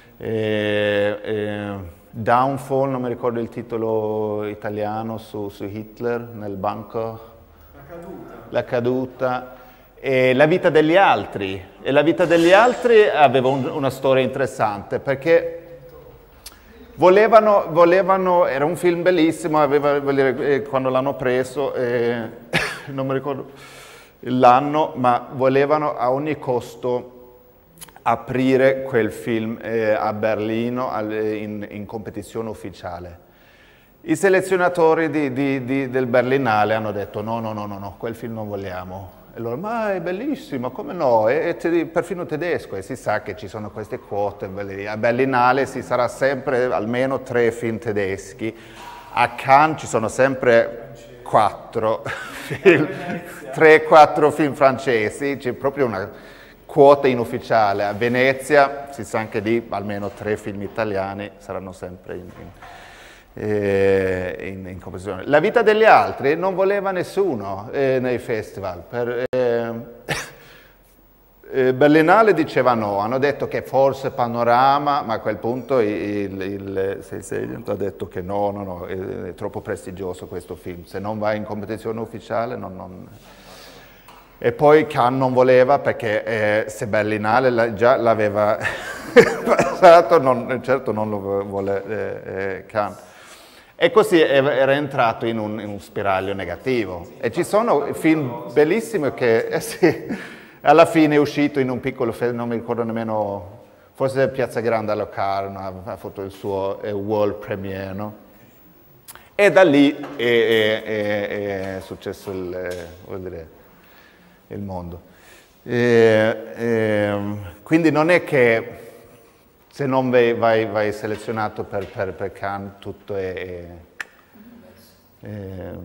eh, eh, Downfall, non mi ricordo il titolo italiano, su, su Hitler nel bunker. La caduta. La caduta. E La vita degli altri. E La vita degli altri aveva un, una storia interessante perché volevano, volevano, era un film bellissimo, aveva, eh, quando l'hanno preso, eh, non mi ricordo l'anno, ma volevano a ogni costo aprire quel film eh, a Berlino al, in, in competizione ufficiale. I selezionatori di, di, di, del Berlinale hanno detto no, no, no, no, no, quel film non vogliamo. E loro, ma è bellissimo, come no? È, è te, perfino tedesco, e si sa che ci sono queste quote. A Berlinale ci sarà sempre almeno tre film tedeschi, a Cannes ci sono sempre quattro film, tre, quattro film francesi, c'è proprio una quota inufficiale. A Venezia si sa anche lì almeno tre film italiani saranno sempre in, in, eh, in, in competizione. La vita degli altri non voleva nessuno eh, nei festival. Per, eh, eh, Berlinale diceva no, hanno detto che forse Panorama, ma a quel punto il, il sales agent ha detto che no, no, no, è, è troppo prestigioso questo film, se non va in competizione ufficiale non... non E poi Cannes non voleva perché eh, se Berlinale la, già l'aveva passato, non, certo non lo vuole eh, eh, Cannes. E così era entrato in un, in un spiraglio negativo. E ci sono film bellissimi che eh sì, alla fine è uscito in un piccolo film, non mi ricordo nemmeno, forse Piazza Grande a Locarno, ha fatto il suo eh, world premiere, no? E da lì è, è, è, è successo il... Eh, vuol dire, il mondo. E, e, quindi non è che se non vai, vai, vai selezionato per, per, per Cannes tutto è... è, è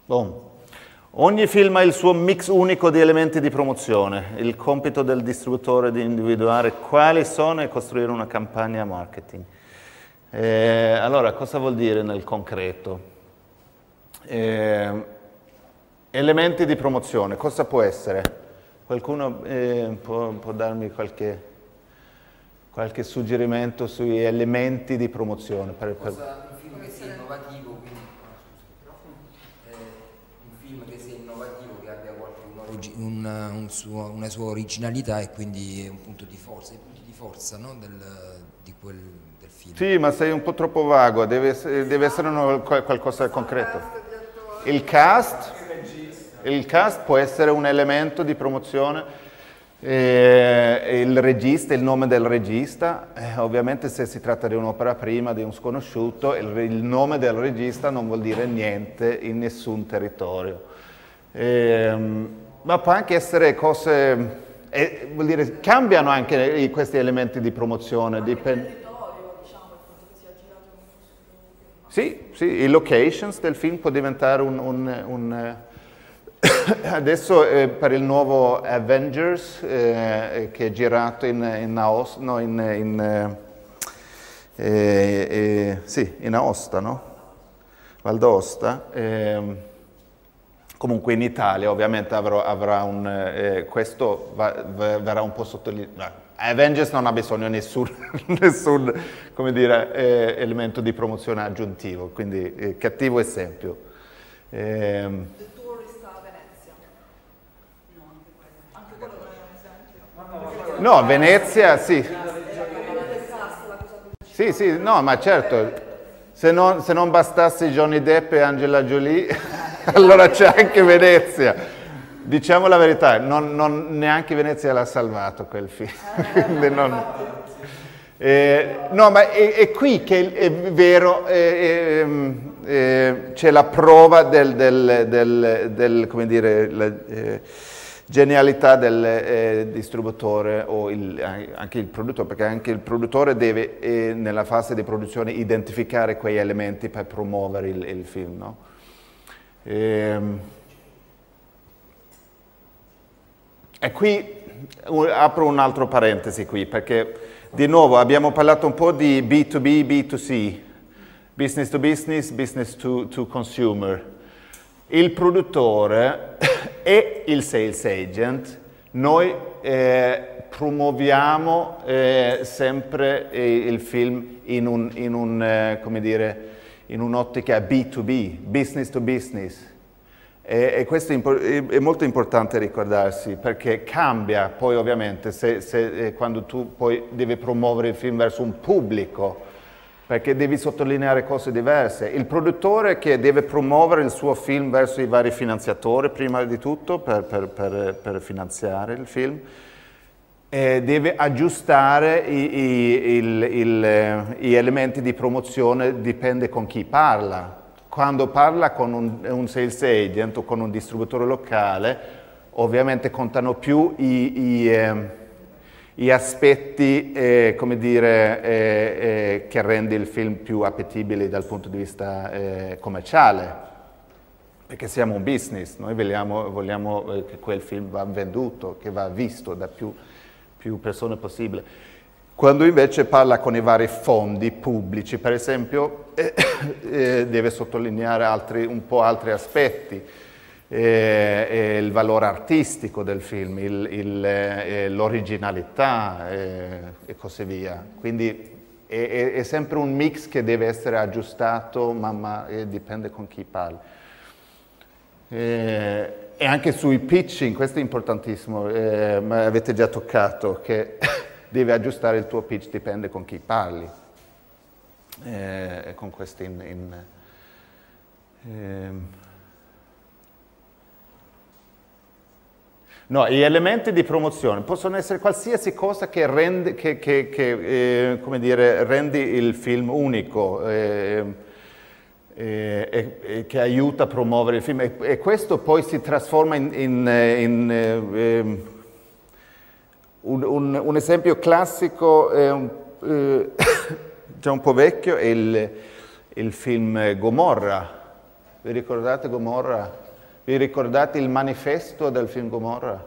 Boom. Ogni film ha il suo mix unico di elementi di promozione. Il compito del distributore è di individuare quali sono e costruire una campagna marketing. Eh, allora, cosa vuol dire nel concreto? Eh, elementi di promozione, cosa può essere? Qualcuno eh, può, può darmi qualche, qualche suggerimento sugli elementi di promozione? Per, per... Cosa, un film che sia innovativo, quindi eh, un film che sia innovativo, che abbia qualche un, un suo, una sua originalità e quindi un punto di forza, i punti di forza, no? del, di quel, del film. Sì, ma sei un po' troppo vago, deve essere, deve essere uno, qualcosa di concreto. Il cast, il cast può essere un elemento di promozione, eh, il regista, il nome del regista, eh, ovviamente se si tratta di un'opera prima, di un sconosciuto, il, il nome del regista non vuol dire niente in nessun territorio. Eh, ma può anche essere cose, eh, vuol dire, cambiano anche questi elementi di promozione. Dipende. Sì, sì, i locations del film può diventare un... un, un adesso eh, per il nuovo Avengers eh, che è girato in, in Aosta, no, in, in, eh, eh, sì, in Aosta, no? Val d'Aosta. Eh, comunque in Italia ovviamente avrò, avrà un... Eh, questo va, va, verrà un po' sottolineato. Avengers non ha bisogno di nessun, nessun come dire, eh, elemento di promozione aggiuntivo, quindi eh, cattivo esempio. Eh, The Tourist a Venezia. No, anche quello. Anche quello non è un esempio. no, Venezia sì. Sì, sì, no, ma certo, se non, se non bastasse Johnny Depp e Angela Jolie, allora c'è anche Venezia. Diciamo la verità, non, non, neanche Venezia l'ha salvato quel film. non, eh, no, ma è, è qui che è vero, eh, eh, c'è la prova del, del, del, del come dire, la eh, genialità del eh, distributore o il, anche il produttore, perché anche il produttore deve eh, nella fase di produzione identificare quei elementi per promuovere il, il film, no? Eh, E qui apro un altro parentesi qui, perché di nuovo abbiamo parlato un po' di B to B, B to C, business to business, business to, to consumer. Il produttore e il sales agent, noi eh, promuoviamo eh, sempre eh, il film in un, in un eh, come dire, in un'ottica B to B, business to business. E, e questo è, è molto importante ricordarsi, perché cambia poi ovviamente se, se, eh, quando tu poi devi promuovere il film verso un pubblico, perché devi sottolineare cose diverse. Il produttore che deve promuovere il suo film verso i vari finanziatori, prima di tutto, per, per, per, per finanziare il film, eh, deve aggiustare i, i, il, il, gli elementi di promozione, dipende con chi parla. Quando parla con un, un sales agent o con un distributore locale, ovviamente contano più i, i, eh, gli aspetti, eh, come dire, eh, eh, che rende il film più appetibile dal punto di vista eh, commerciale, perché siamo un business, noi vogliamo, vogliamo eh, che quel film va venduto, che va visto da più, più persone possibile. Quando invece parla con i vari fondi pubblici, per esempio, eh, eh, deve sottolineare altri, un po' altri aspetti, eh, eh, il valore artistico del film, l'originalità eh, e così via. Quindi è, è, è sempre un mix che deve essere aggiustato, ma, ma eh, dipende con chi parli. Eh, e anche sui pitching, questo è importantissimo, eh, ma avete già toccato, che devi aggiustare il tuo pitch, dipende con chi parli. Eh, con questi in, in, ehm. No, gli elementi di promozione possono essere qualsiasi cosa che rende, che, che, che, eh, come dire, rendi il film unico, eh, eh, e, e che aiuta a promuovere il film. E, e questo poi si trasforma in... in, in eh, Un, un, un esempio classico, è un, eh, già un po' vecchio, è il, il film Gomorra. Vi ricordate Gomorra? Vi ricordate il manifesto del film Gomorra?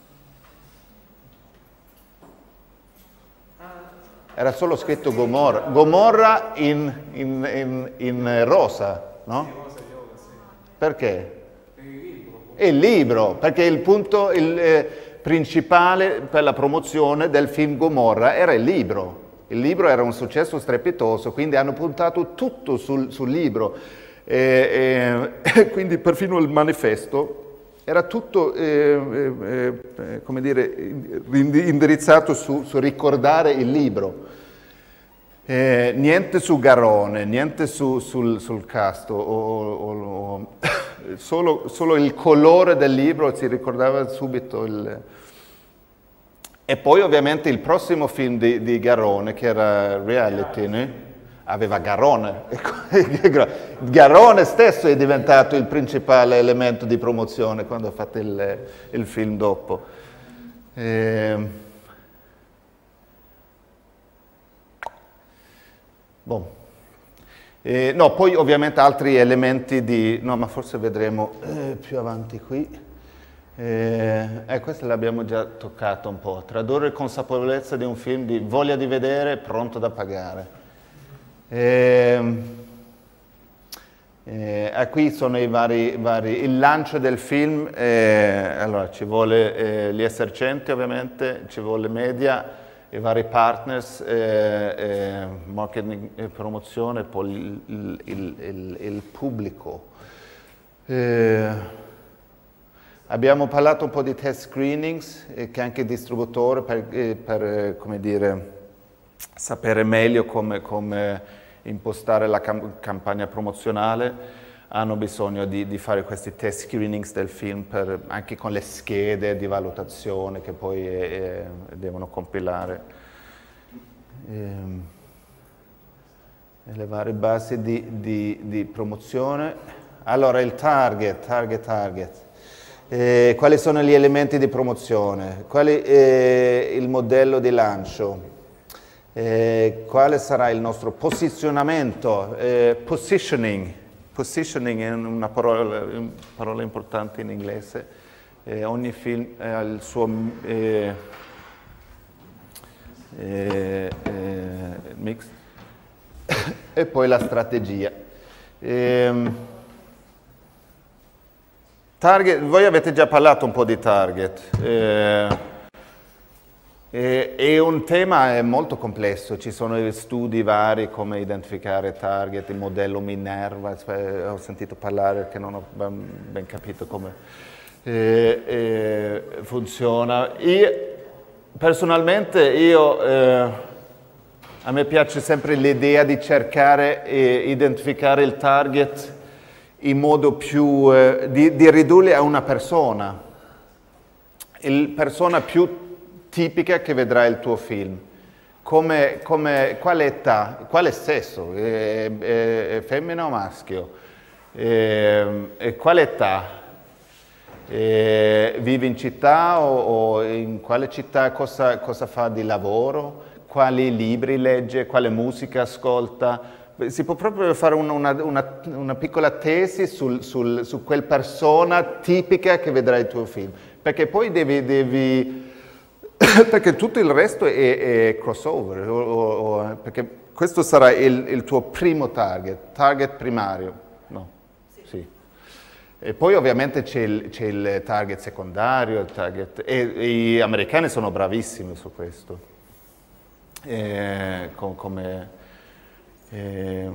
Era solo scritto Gomorra. Gomorra in, in, in, in rosa, no? Perché? Il libro, perché il punto il, eh, principale per la promozione del film Gomorra era il libro. Il libro era un successo strepitoso, quindi hanno puntato tutto sul, sul libro. E, e, quindi perfino il manifesto era tutto eh, eh, come dire, indirizzato su, su ricordare il libro. Eh, niente su Garrone, niente su, sul, sul cast, o, o, o, solo, solo il colore del libro si ricordava subito. Il... E poi ovviamente il prossimo film di, di Garrone, che era Reality, né? Aveva Garrone. Garrone stesso è diventato il principale elemento di promozione quando ha fatto il, il film dopo. E... Bon. Eh, no, poi ovviamente altri elementi di... No, ma forse vedremo eh, più avanti qui. Eh, eh, questo l'abbiamo già toccato un po'. Tradurre consapevolezza di un film di voglia di vedere, pronto da pagare. Eh, eh, qui sono i vari, vari... Il lancio del film, eh, allora ci vuole eh, gli esercenti ovviamente, ci vuole media, i vari partners, eh, eh, marketing e promozione, poi il, il, il, il pubblico. Eh, abbiamo parlato un po' di test screenings, eh, che anche il distributore per, eh, per eh, come dire, sapere meglio come, come impostare la cam campagna promozionale, hanno bisogno di, di fare questi test screenings del film per, anche con le schede di valutazione che poi eh, devono compilare. Ehm, le varie basi di, di, di promozione. Allora il target, target, target. Eh, quali sono gli elementi di promozione? Quali è il modello di lancio? Eh, quale sarà il nostro posizionamento? Eh, positioning. Positioning è una parola, una parola importante in inglese. Eh, ogni film ha il suo eh, eh, eh, mix. E poi la strategia. Eh, target, voi avete già parlato un po' di target. Eh, È un tema molto complesso, ci sono studi vari come identificare target, il modello Minerva, ho sentito parlare che non ho ben capito come eh, eh, funziona. Io, personalmente io, eh, a me piace sempre l'idea di cercare e identificare il target in modo più, eh, di, di ridurli a una persona, il persona più tipica che vedrà il tuo film. Come, come, quale età, quale sesso, è, è, è femmina o maschio, è, è quale età, è, vive in città o, o in quale città, cosa, cosa fa di lavoro, quali libri legge, quale musica ascolta. Si può proprio fare una, una, una, una piccola tesi sul, sul, su quel persona tipica che vedrà il tuo film, perché poi devi... devi perché tutto il resto è, è crossover, o, o, perché questo sarà il, il tuo primo target, target primario, no? Sì. Sì. E poi ovviamente c'è il, c'è il target secondario, il target, e, e gli americani sono bravissimi su questo. E, com, come, e,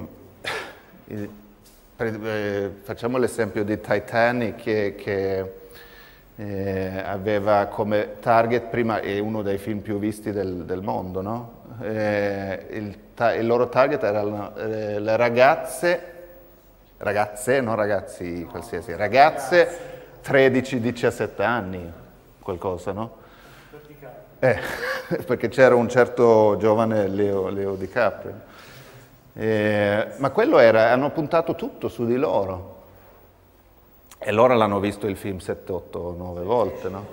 per, eh, facciamo l'esempio di Titanic che, che Eh, aveva come target, prima è uno dei film più visti del, del mondo, no? Eh, il, ta il loro target erano eh, le ragazze, ragazze, non ragazzi qualsiasi, ragazze tredici diciassette anni, qualcosa, no? Eh, perché c'era un certo giovane Leo, Leo DiCaprio. Eh, ma quello era, hanno puntato tutto su di loro. E loro l'hanno visto il film sette, otto, nove volte, no?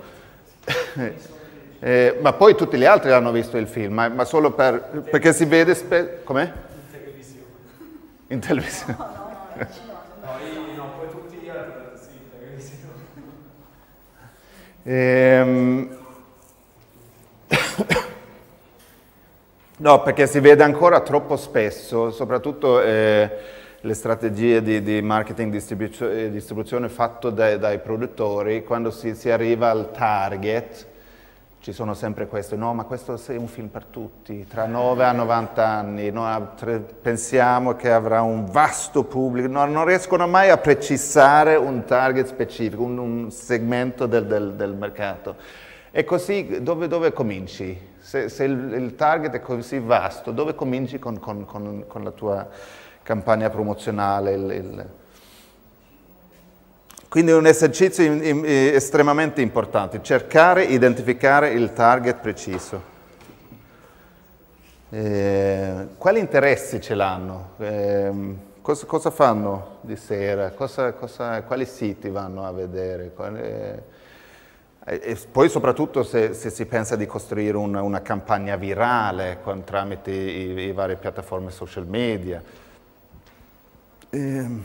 eh, ma poi tutti gli altri hanno visto il film, ma, ma solo per, perché si vede spesso... Com'è? In televisione. In televisione. No, no, no, no, poi tutti gli altri, sì, in televisione. Ehm... No, perché si vede ancora troppo spesso, soprattutto eh, le strategie di, di marketing e distribuzione fatte dai, dai produttori, quando si, si arriva al target, ci sono sempre questo, no, ma questo è un film per tutti, tra nove a novanta anni, noi pensiamo che avrà un vasto pubblico, no, non riescono mai a precisare un target specifico, un, un segmento del, del, del mercato. E così dove, dove cominci? Se, se il, il target è così vasto, dove cominci con, con, con, con la tua campagna promozionale? Il, il... Quindi è un esercizio in, in, estremamente importante, cercare di identificare il target preciso. Eh, quali interessi ce l'hanno? Eh, cosa, cosa fanno di sera? Cosa, cosa, quali siti vanno a vedere? Quali, E poi soprattutto se, se si pensa di costruire una, una campagna virale con, tramite i, i varie piattaforme social media. Ehm.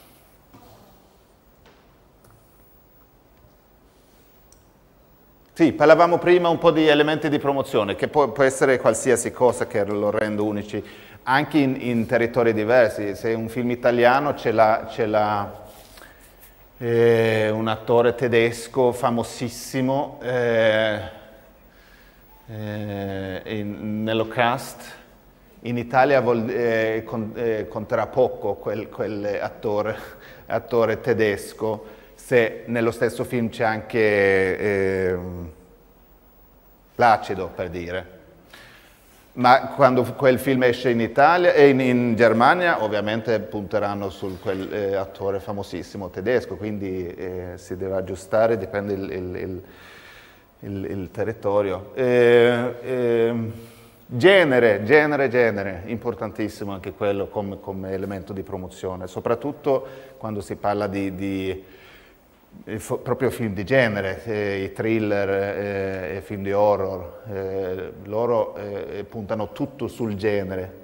Sì, parlavamo prima un po' di elementi di promozione, che può, può essere qualsiasi cosa che lo rende unici, anche in, in territori diversi. Se un film italiano ce l'ha... Eh, un attore tedesco famosissimo eh, eh, in, nello cast, in Italia vol, eh, con, eh, conterà poco quel, quel attore, attore tedesco se nello stesso film c'è anche eh, Placido, per dire. Ma quando quel film esce in Italia e in, in Germania, ovviamente punteranno su quel eh, attore famosissimo tedesco, quindi eh, si deve aggiustare, dipende il, il, il, il, il territorio. Eh, eh, genere, genere, genere, importantissimo anche quello come, come elemento di promozione, soprattutto quando si parla di, di proprio film di genere, eh, i thriller e eh, film di horror, eh, loro eh, puntano tutto sul genere.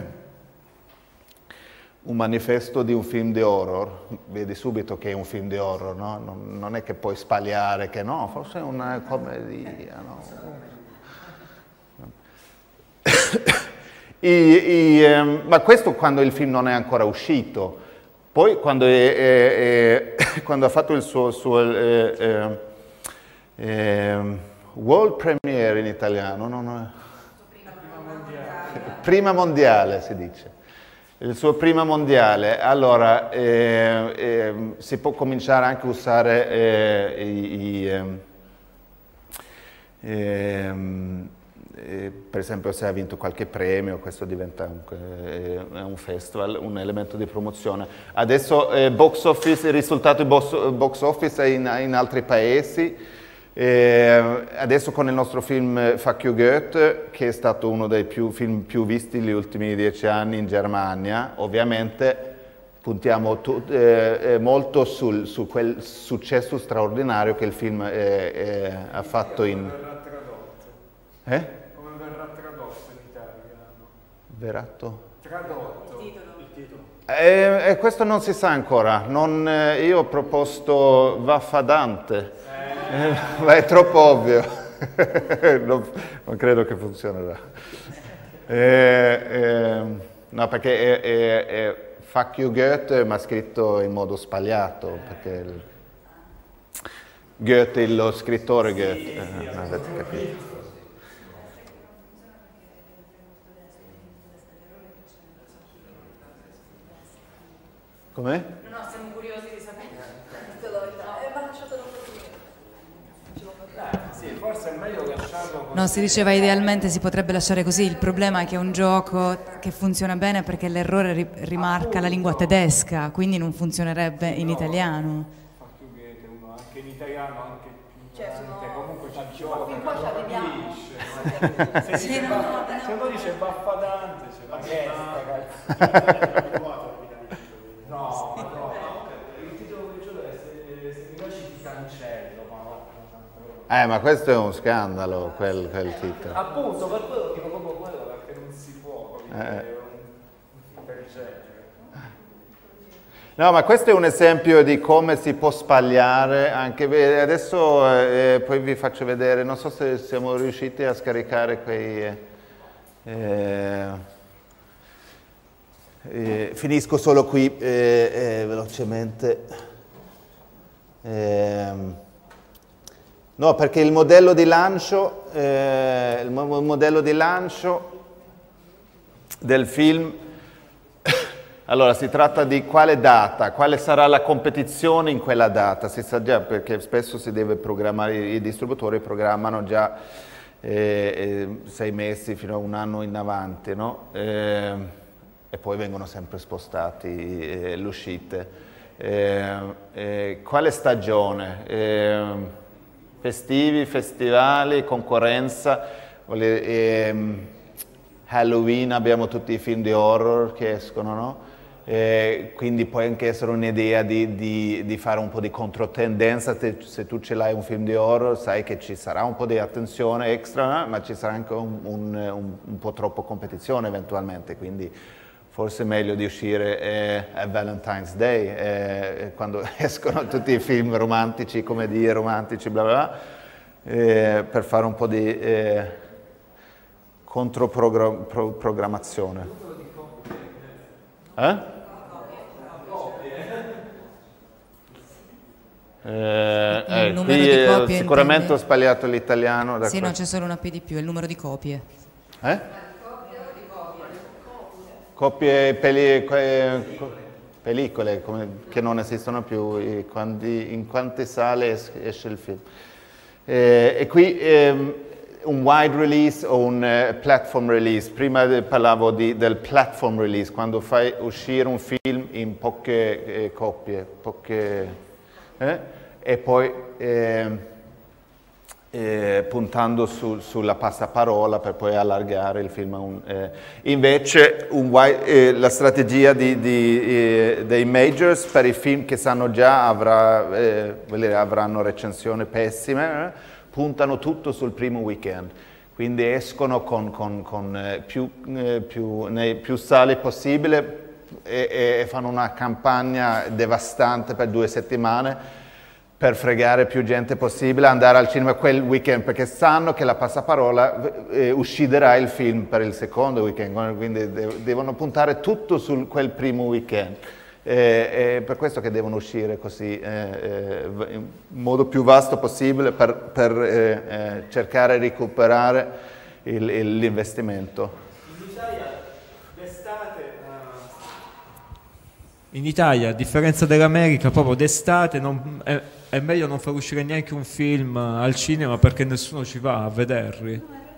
Un manifesto di un film di horror, vedi subito che è un film di horror, no? Non, non è che puoi spagliare che no, forse è una commedia, no? I, i, eh, ma questo quando il film non è ancora uscito. Poi quando, è, è, è, quando ha fatto il suo, suo eh, eh, eh, world premiere in italiano, no, no, Prima mondiale. prima mondiale si dice, il suo prima mondiale, allora eh, eh, si può cominciare anche a usare eh, i, i, eh, eh, Eh, per esempio se ha vinto qualche premio, questo diventa un, eh, un festival, un elemento di promozione. Adesso eh, box office, il risultato di box, box office è in, in altri paesi, eh, adesso con il nostro film Fuck You Goethe, che è stato uno dei più, film più visti negli ultimi dieci anni in Germania, ovviamente puntiamo tu, eh, molto sul, su quel successo straordinario che il film eh, eh, ha fatto in... Eh? Veratto? Tradotto. Il titolo. Il titolo. E, e questo non si sa ancora. Non, eh, io ho proposto Vaffadante, eh. Eh, ma è troppo ovvio. non, non credo che funzionerà. Eh, eh, no, perché è, è, è Fuck You Goethe, ma scritto in modo sbagliato, perché il, Goethe, lo scrittore Goethe, sì, eh, sì, avete capito. Com'è? No, no, siamo curiosi di sapere. Sì, forse è meglio lasciarlo così. No, si diceva idealmente si potrebbe lasciare così, il problema è che è un gioco che funziona bene perché l'errore ri- rimarca la lingua tedesca, quindi non funzionerebbe in italiano. Fa più Goethe, uno anche in italiano, anche più Cioè, sono... comunque ci gioca, fin qua ci arriviamo. Se Sì, dice no, ba- no, se uno dice Vaffadante, c'è la testa, cazzo. No, no, il titolo del gioco è se, se mi lasci ti cancello, ma no. Eh, ma questo è un scandalo, quel, quel titolo. Appunto, per quello dico proprio quello, perché non si può, capito? Eh. È un, un film del genere. No, ma questo è un esempio di come si può sbagliare, anche adesso eh, poi vi faccio vedere, non so se siamo riusciti a scaricare quei... Eh, eh, eh, finisco solo qui eh, eh, velocemente. Eh, no, perché il modello di lancio, eh, il modello di lancio del film... Allora, si tratta di quale data, quale sarà la competizione in quella data, si sa già perché spesso si deve programmare, i distributori programmano già eh, eh, sei mesi fino a un anno in avanti, no? Eh, e poi vengono sempre spostati eh, le uscite. Eh, eh, quale stagione? Eh, festivi, festivali, concorrenza, eh, Halloween abbiamo tutti i film di horror che escono, no? Eh, quindi può anche essere un'idea di, di, di fare un po' di controtendenza. Se, se tu ce l'hai un film di horror sai che ci sarà un po' di attenzione extra, ma ci sarà anche un, un, un, un po' troppo competizione eventualmente, quindi forse è meglio di uscire eh, a Valentine's Day, eh, quando escono tutti i film romantici, commedie romantici, bla bla bla, eh, per fare un po' di eh, controprogrammazione. Eh? Eh, Il eh, numero qui di eh, copie sicuramente intendi? ho sbagliato l'italiano. Sì, no, c'è solo una P di più, è il numero di copie. Eh? Copie, peli, que, pellicole come, che non esistono più, i, quanti, in quante sale es, esce il film. Eh, e qui ehm, un wide release o un uh, platform release. Prima parlavo di, del platform release, quando fai uscire un film in poche eh, copie, poche, eh? e poi eh, eh, puntando su, sulla passaparola per poi allargare il film. A un, eh. Invece un wide, eh, la strategia di, di, eh, dei majors per i film che sanno già avrà, eh, avranno recensioni pessime, eh? puntano tutto sul primo weekend, quindi escono con, con, con eh, più, eh, più, nei più sale possibile e, e fanno una campagna devastante per due settimane per fregare più gente possibile, andare al cinema quel weekend, perché sanno che la passaparola eh, uscirà il film per il secondo weekend, quindi de devono puntare tutto su quel primo weekend. Eh, è per questo che devono uscire così eh, eh, in modo più vasto possibile per, per eh, eh, cercare di recuperare l'investimento. In Italia d'estate, in Italia, a differenza dell'America, proprio d'estate è, è meglio non far uscire neanche un film al cinema perché nessuno ci va a vederli.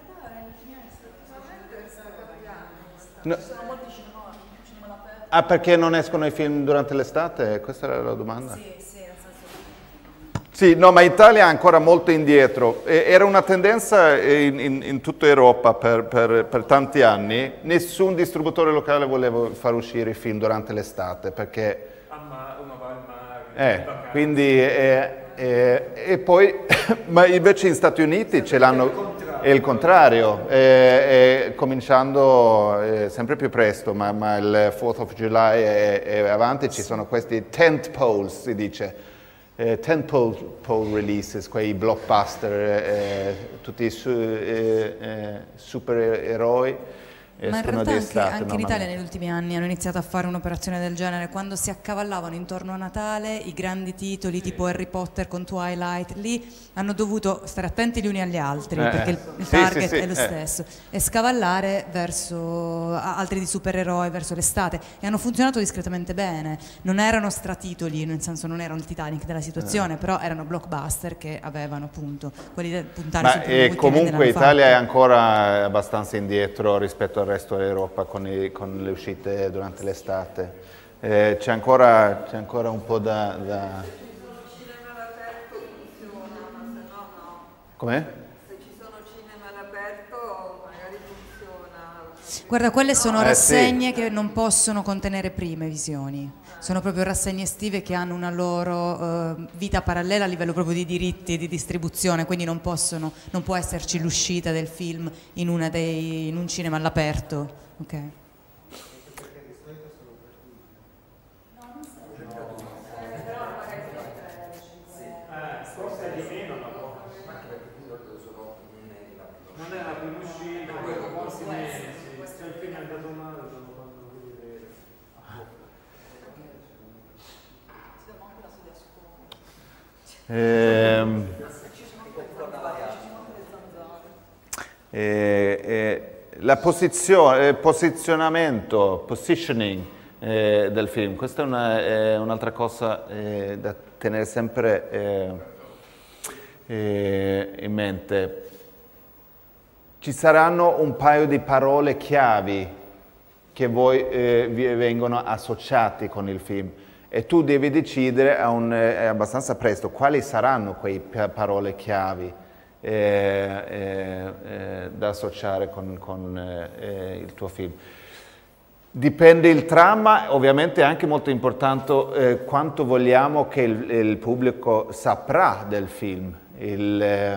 No. Ah, perché non escono i film durante l'estate? Questa era la domanda. Sì, sì, nel senso... Sì, no, ma Italia è ancora molto indietro. E era una tendenza in, in, in tutta Europa per, per, per tanti anni. Nessun distributore locale voleva far uscire i film durante l'estate perché... Ah, uno va al mare. Eh, quindi... Eh, eh, e poi... ma invece in Stati Uniti ce l'hanno... È il contrario, è, è cominciando eh, sempre più presto, ma, ma il fourth of July e, e avanti ci sono questi tent poles, si dice, eh, tent pole, pole releases, quei blockbuster, eh, tutti i su, eh, eh, supereroi. Ma in realtà anche, anche in Italia negli ultimi anni hanno iniziato a fare un'operazione del genere, quando si accavallavano intorno a Natale i grandi titoli tipo Harry Potter con Twilight, lì hanno dovuto stare attenti gli uni agli altri eh, perché il, il sì, target sì, sì, è lo eh. stesso e scavallare verso altri di supereroi verso l'estate e hanno funzionato discretamente bene, non erano stratitoli, nel senso non erano il Titanic della situazione, eh. però erano blockbuster che avevano appunto quelli da puntare sul primo weekend. Comunque Italia è ancora abbastanza indietro rispetto al resto dell'Europa con, i, con le uscite durante l'estate. Eh, c'è ancora, c'è ancora un po' da... da... Com'è? Se ci sono cinema all'aperto magari funziona. Guarda, quelle sono eh, rassegne sì. che non possono contenere prime visioni. Sono proprio rassegne estive che hanno una loro uh, vita parallela a livello proprio di diritti e di distribuzione, quindi non possono, non può esserci l'uscita del film in, una dei, in un cinema all'aperto. Okay. uscita, molti mesi, se il film è andato male non lo fanno rivedere. Ehm, eh, eh, la posizione, eh, posizionamento, positioning eh, del film, questa è una, eh, un'altra cosa eh, da tenere sempre eh, eh, in mente. Ci saranno un paio di parole chiavi che voi eh, vi vengono associati con il film e tu devi decidere a un, eh, abbastanza presto quali saranno quelle parole chiavi eh, eh, eh, da associare con, con eh, il tuo film. Dipende il trama, ovviamente è anche molto importante eh, quanto vogliamo che il, il pubblico saprà del film. Il, eh,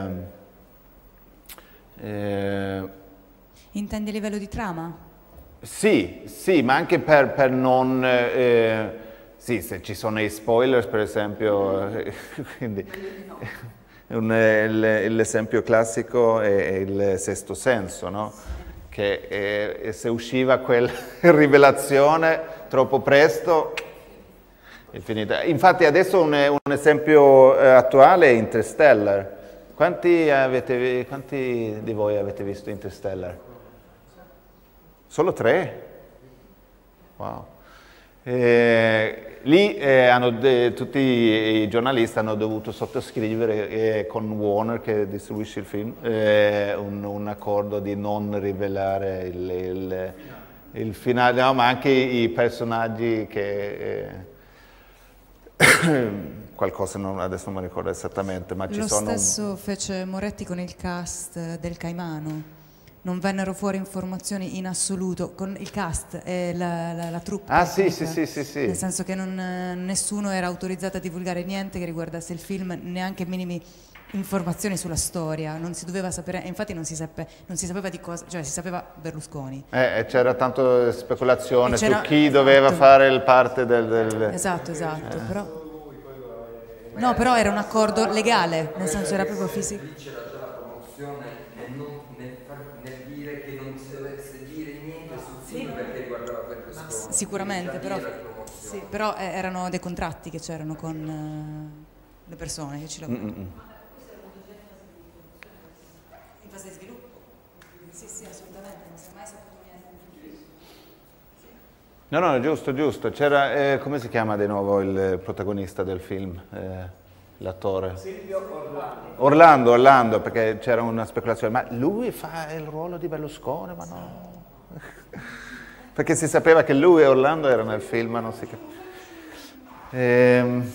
eh, Intendi a livello di trama? Sì, sì, ma anche per, per non... Eh, sì, se ci sono i spoilers, per esempio, eh, quindi, un, il, l'esempio classico è il Sesto Senso, no? Che eh, se usciva quella rivelazione troppo presto è finita. Infatti adesso un, un esempio eh, attuale è Interstellar. Quanti, avete, quanti di voi avete visto Interstellar? Solo tre? Wow. Eh, lì eh, hanno de, tutti i giornalisti hanno dovuto sottoscrivere eh, con Warner, che distribuisce il film, eh, un, un accordo di non rivelare il, il, il finale, no, ma anche i personaggi che... Eh, qualcosa, non, adesso non mi ricordo esattamente, ma ci Lo sono... Lo stesso fece Moretti con il cast del Caimano. Non vennero fuori informazioni in assoluto con il cast e la, la, la troupe. Ah sì, sì, sì, sì, sì. Nel senso che non, nessuno era autorizzato a divulgare niente che riguardasse il film, neanche minimi informazioni sulla storia, non si doveva sapere, infatti non si, sape, non si sapeva di cosa, cioè si sapeva Berlusconi. Eh, c'era tanto speculazione su chi esatto. doveva fare il parte del... del... Esatto, esatto, eh. però... No, però era un accordo legale, nel senso era proprio fisico. Lì c'era già la promozione nel, non, nel, far, nel dire che non si dovesse dire niente sul film perché riguardava Berlusconi. Sicuramente, però, sì, però eh, erano dei contratti che c'erano con uh, le persone che ci lavoravano. Mm-mm. In fase di sviluppo? Sì, sì, assolutamente, non si è mai saputo niente. No, no, giusto, giusto. C'era, eh, come si chiama di nuovo il protagonista del film? Eh, l'attore? Silvio Orlando. Orlando, Orlando, perché c'era una speculazione. Ma lui fa il ruolo di Berlusconi? Ma no. Perché si sapeva che lui e Orlando erano nel film, ma non si capiva. Ehm...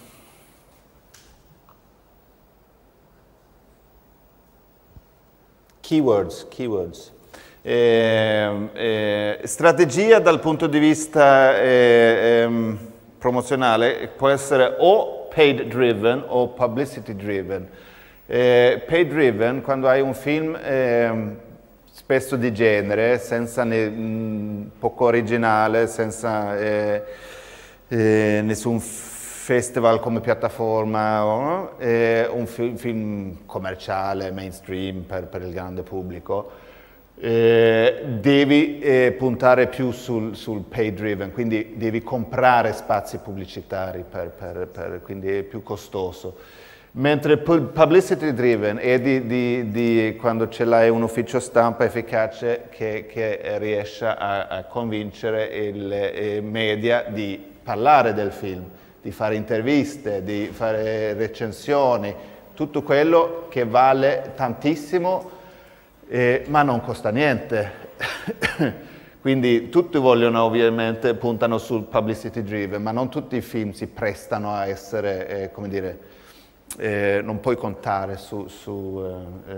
Keywords, keywords. Eh, eh, strategia dal punto di vista eh, eh, promozionale può essere o paid driven o publicity driven. Eh, paid driven quando hai un film eh, spesso di genere, senza ne, mh, poco originale, senza eh, eh, nessun festival come piattaforma, o, eh, un fi film commerciale, mainstream per, per il grande pubblico. Eh, devi eh, puntare più sul, sul pay driven, quindi devi comprare spazi pubblicitari, per, per, per, quindi è più costoso. Mentre publicity driven è di, di, di quando ce l'hai un ufficio stampa efficace che, che riesce a, a convincere i media di parlare del film, di fare interviste, di fare recensioni, tutto quello che vale tantissimo. Eh, ma non costa niente, quindi tutti vogliono ovviamente, puntano sul publicity driven, ma non tutti i film si prestano a essere, eh, come dire, eh, non puoi contare su, su, eh,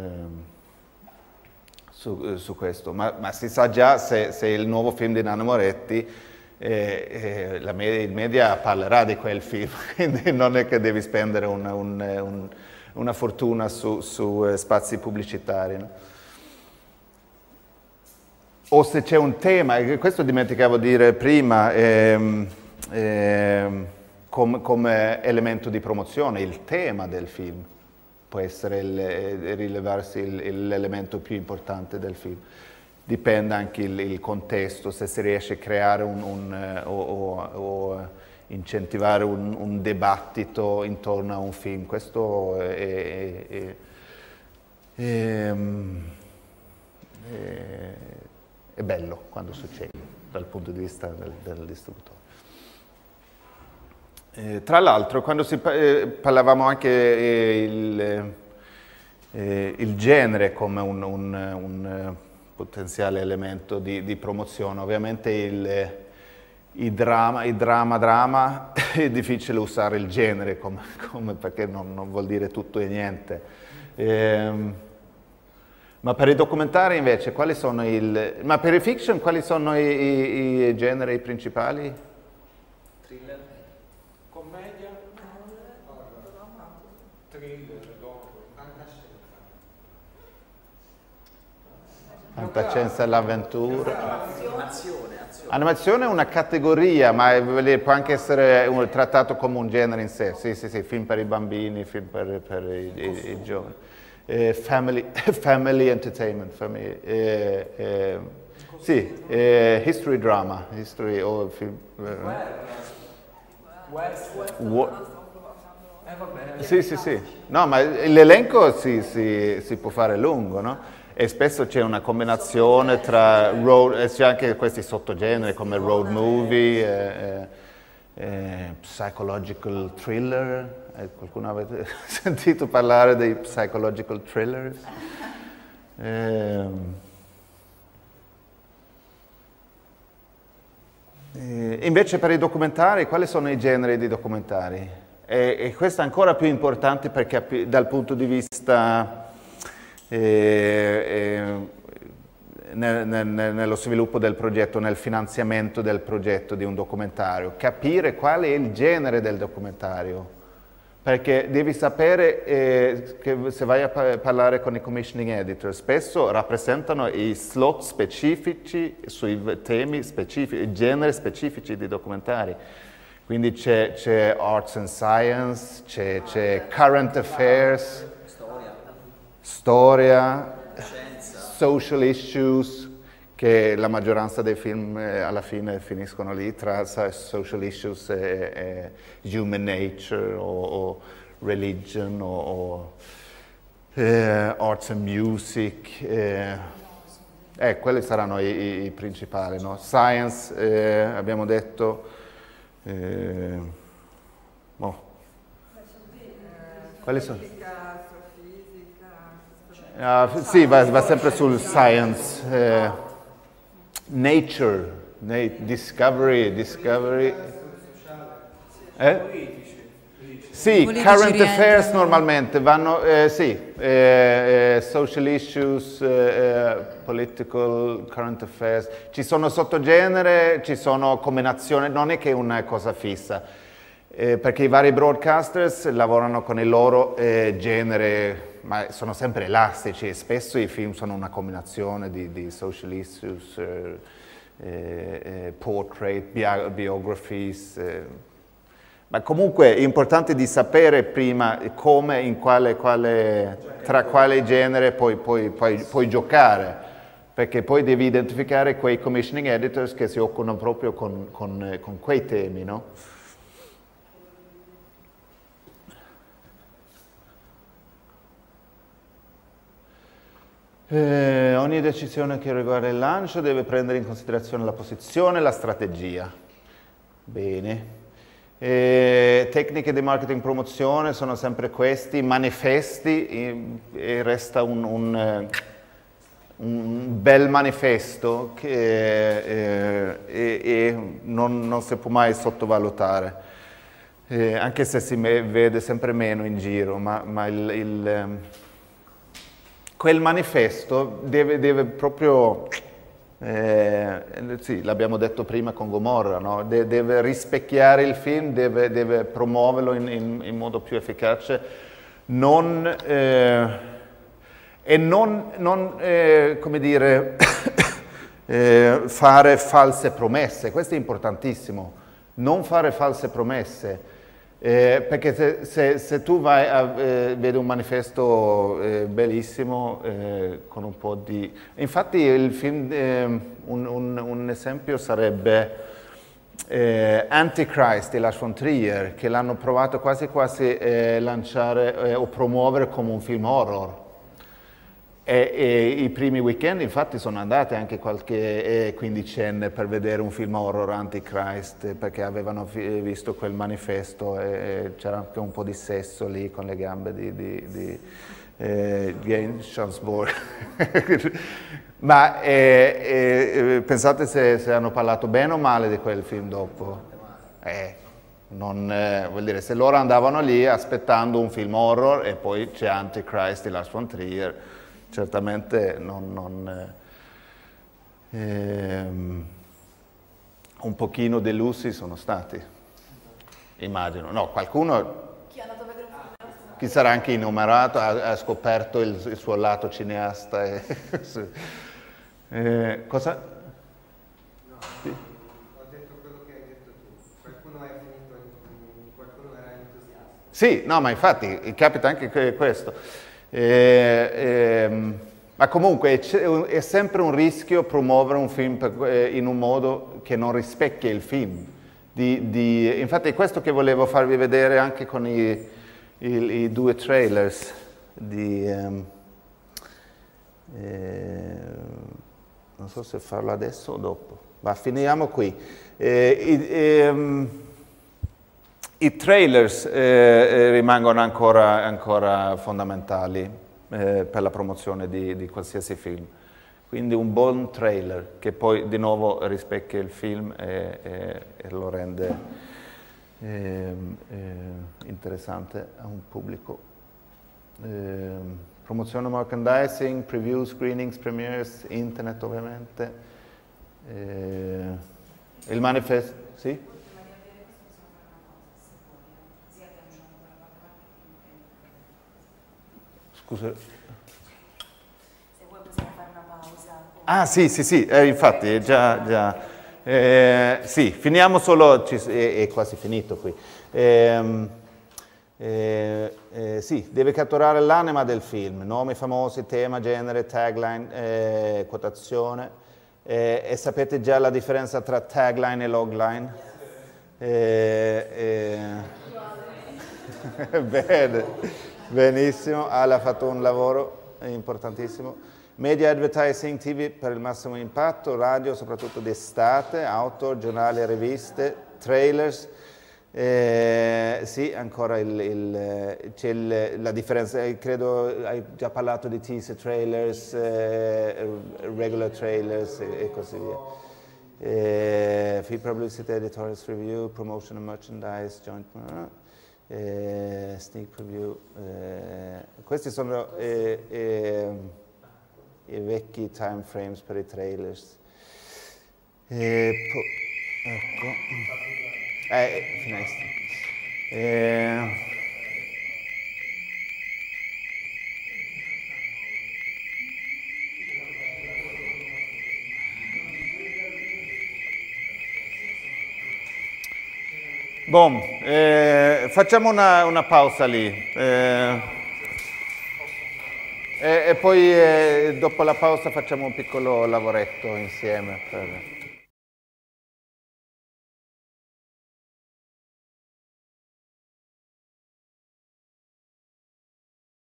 su, eh, su questo, ma, ma si sa già se, se il nuovo film di Nanni Moretti, eh, eh, la media, il media parlerà di quel film, quindi non è che devi spendere una, un, un, una fortuna su, su eh, spazi pubblicitari, no? O se c'è un tema, e questo dimenticavo di dire prima, ehm, ehm, come, come elemento di promozione, il tema del film. può essere il, rilevarsi l'elemento più importante del film. Dipende anche il, il contesto, se si riesce a creare un, un, o, o, o incentivare un, un dibattito intorno a un film. Questo è, è, è, è, è, è bello quando succede dal punto di vista del, del distributore. Eh, tra l'altro, quando si, eh, parlavamo anche eh, il, eh, il genere come un, un, un potenziale elemento di, di promozione, ovviamente il, il drama, il drama, drama, è difficile usare il genere come, come perché non, non vuol dire tutto e niente. Eh, ma per i documentari invece, quali sono il... Ma per i fiction, quali sono i, i, i generi principali? Thriller. Commedia. Thriller, dopo. Fantascienza e l'avventura. Animazione. Animazione è una categoria, ma può anche essere un, trattato come un genere in sé. Sì, sì, sì, film per i bambini, film per, per i, i, i giovani. Eh, family, family entertainment, family, eh, eh, sì, eh, history drama, history o film. Eh, sì, sì, sì. No, ma l'elenco si, si, si può fare lungo, no? E spesso c'è una combinazione tra road, e c'è anche questi sottogeneri come road movie, eh, eh, psychological thriller. Eh, qualcuno avete sentito parlare dei psychological thrillers? Eh, eh, invece per i documentari, quali sono i generi di documentari? E, e questo è ancora più importante perché dal punto di vista... E, e, nel, nel, nello sviluppo del progetto, nel finanziamento del progetto di un documentario, capire qual è il genere del documentario, perché devi sapere eh, che se vai a parlare con i commissioning editor, spesso rappresentano i slot specifici sui temi specifici, i generi specifici di documentari. Quindi c'è arts and science, c'è current affairs, storia, social issues, che la maggioranza dei film eh, alla fine finiscono lì, tra social issues e, e human nature o, o religion o, o eh, arts and music. Eh, eh, quelli saranno i, i, i principali, no? Science, eh, abbiamo detto. Eh, oh. Quali sono? Uh, sì, va, va sempre sul science, eh, nature, na discovery, discovery. Eh? Sì, current affairs normalmente vanno, eh, sì, eh, eh, social issues, eh, political, current affairs. Ci sono sottogenere, ci sono combinazioni, non è che è una cosa fissa. Eh, perché i vari broadcasters lavorano con il loro eh, genere, ma sono sempre elastici e spesso i film sono una combinazione di, di social issues, eh, eh, portrait, bio biographies. Eh. Ma comunque è importante di sapere prima come, in quale, quale, tra quale genere puoi, puoi, puoi, puoi giocare, perché poi devi identificare quei commissioning editors che si occupano proprio con, con, con quei temi, no? Eh, ogni decisione che riguarda il lancio deve prendere in considerazione la posizione e la strategia. Bene. Eh, tecniche di marketing promozione sono sempre questi, manifesti, e, e resta un, un, un bel manifesto che eh, e, e non, non si può mai sottovalutare, eh, anche se si vede sempre meno in giro, ma, ma il... il quel manifesto deve, deve proprio, eh, sì, l'abbiamo detto prima con Gomorra, no? De, deve rispecchiare il film, deve, deve promuoverlo in, in, in modo più efficace, non, eh, e non, non eh, come dire, eh, fare false promesse. Questo è importantissimo, non fare false promesse. Eh, perché se, se, se tu vai a eh, vedi un manifesto eh, bellissimo eh, con un po' di... Infatti il film, eh, un, un, un esempio sarebbe eh, Antichrist di Lars von Trier, che l'hanno provato quasi quasi eh, lanciare eh, o promuovere come un film horror. E, e i primi weekend infatti sono andate anche qualche eh, quindicenne per vedere un film horror Antichrist, perché avevano visto quel manifesto e, e c'era anche un po' di sesso lì con le gambe di, di, di eh, James Bond. Ma eh, eh, pensate se, se hanno parlato bene o male di quel film dopo? Eh, non, eh, vuol dire, se loro andavano lì aspettando un film horror e poi c'è Antichrist di Lars von Trier, certamente non, non, eh, ehm, un pochino delusi sono stati, immagino. No, qualcuno, Chi è andato a vedere un film? chi sarà anche innumerito, ha, ha scoperto il, il suo lato cineasta. E, sì. eh, cosa? No, sì. Ho detto quello che hai detto tu. Qualcuno, è finito, qualcuno era entusiasta. Sì, no, ma infatti capita anche questo. Eh, ehm, ma comunque è, è sempre un rischio promuovere un film per, eh, in un modo che non rispecchia il film. Di, di, infatti è questo che volevo farvi vedere anche con i, i, i due trailers di... Um, eh, non so se farlo adesso o dopo, ma finiamo qui. Eh, i, ehm, I trailers eh, rimangono ancora, ancora fondamentali eh, per la promozione di, di qualsiasi film. Quindi un buon trailer che poi di nuovo rispecchia il film e, e, e lo rende eh, eh, interessante a un pubblico. Eh, promozione, merchandising, preview, screenings, premieres, internet ovviamente. Eh, il manifesto, sì? Scusa. Se vuoi possiamo fare una pausa. Ah sì, sì, sì, eh, infatti, già, già. Eh, sì, finiamo solo, ci, è, è quasi finito qui. Eh, eh, eh, sì, deve catturare l'anima del film, nomi famosi, tema, genere, tagline, eh, quotazione. Eh, e sapete già la differenza tra tagline e logline? Eh, eh. Bene. Benissimo, Ale ha fatto un lavoro importantissimo. Media advertising, T V per il massimo impatto, radio soprattutto d'estate, auto, giornali e riviste, trailers. Eh, sì, ancora il, il, c'è il, la differenza, credo hai già parlato di teaser trailers, eh, regular trailers e, e così via. Eh, free publicity, editorials review, promotion and merchandise, joint... Eh, sneak preview, eh, questi sono eh, eh, i vecchi time frames per i trailers. Eh, ecco, eh, finestra. Eh, Bom, eh, facciamo una, una pausa lì eh, e, e poi eh, dopo la pausa facciamo un piccolo lavoretto insieme. Per...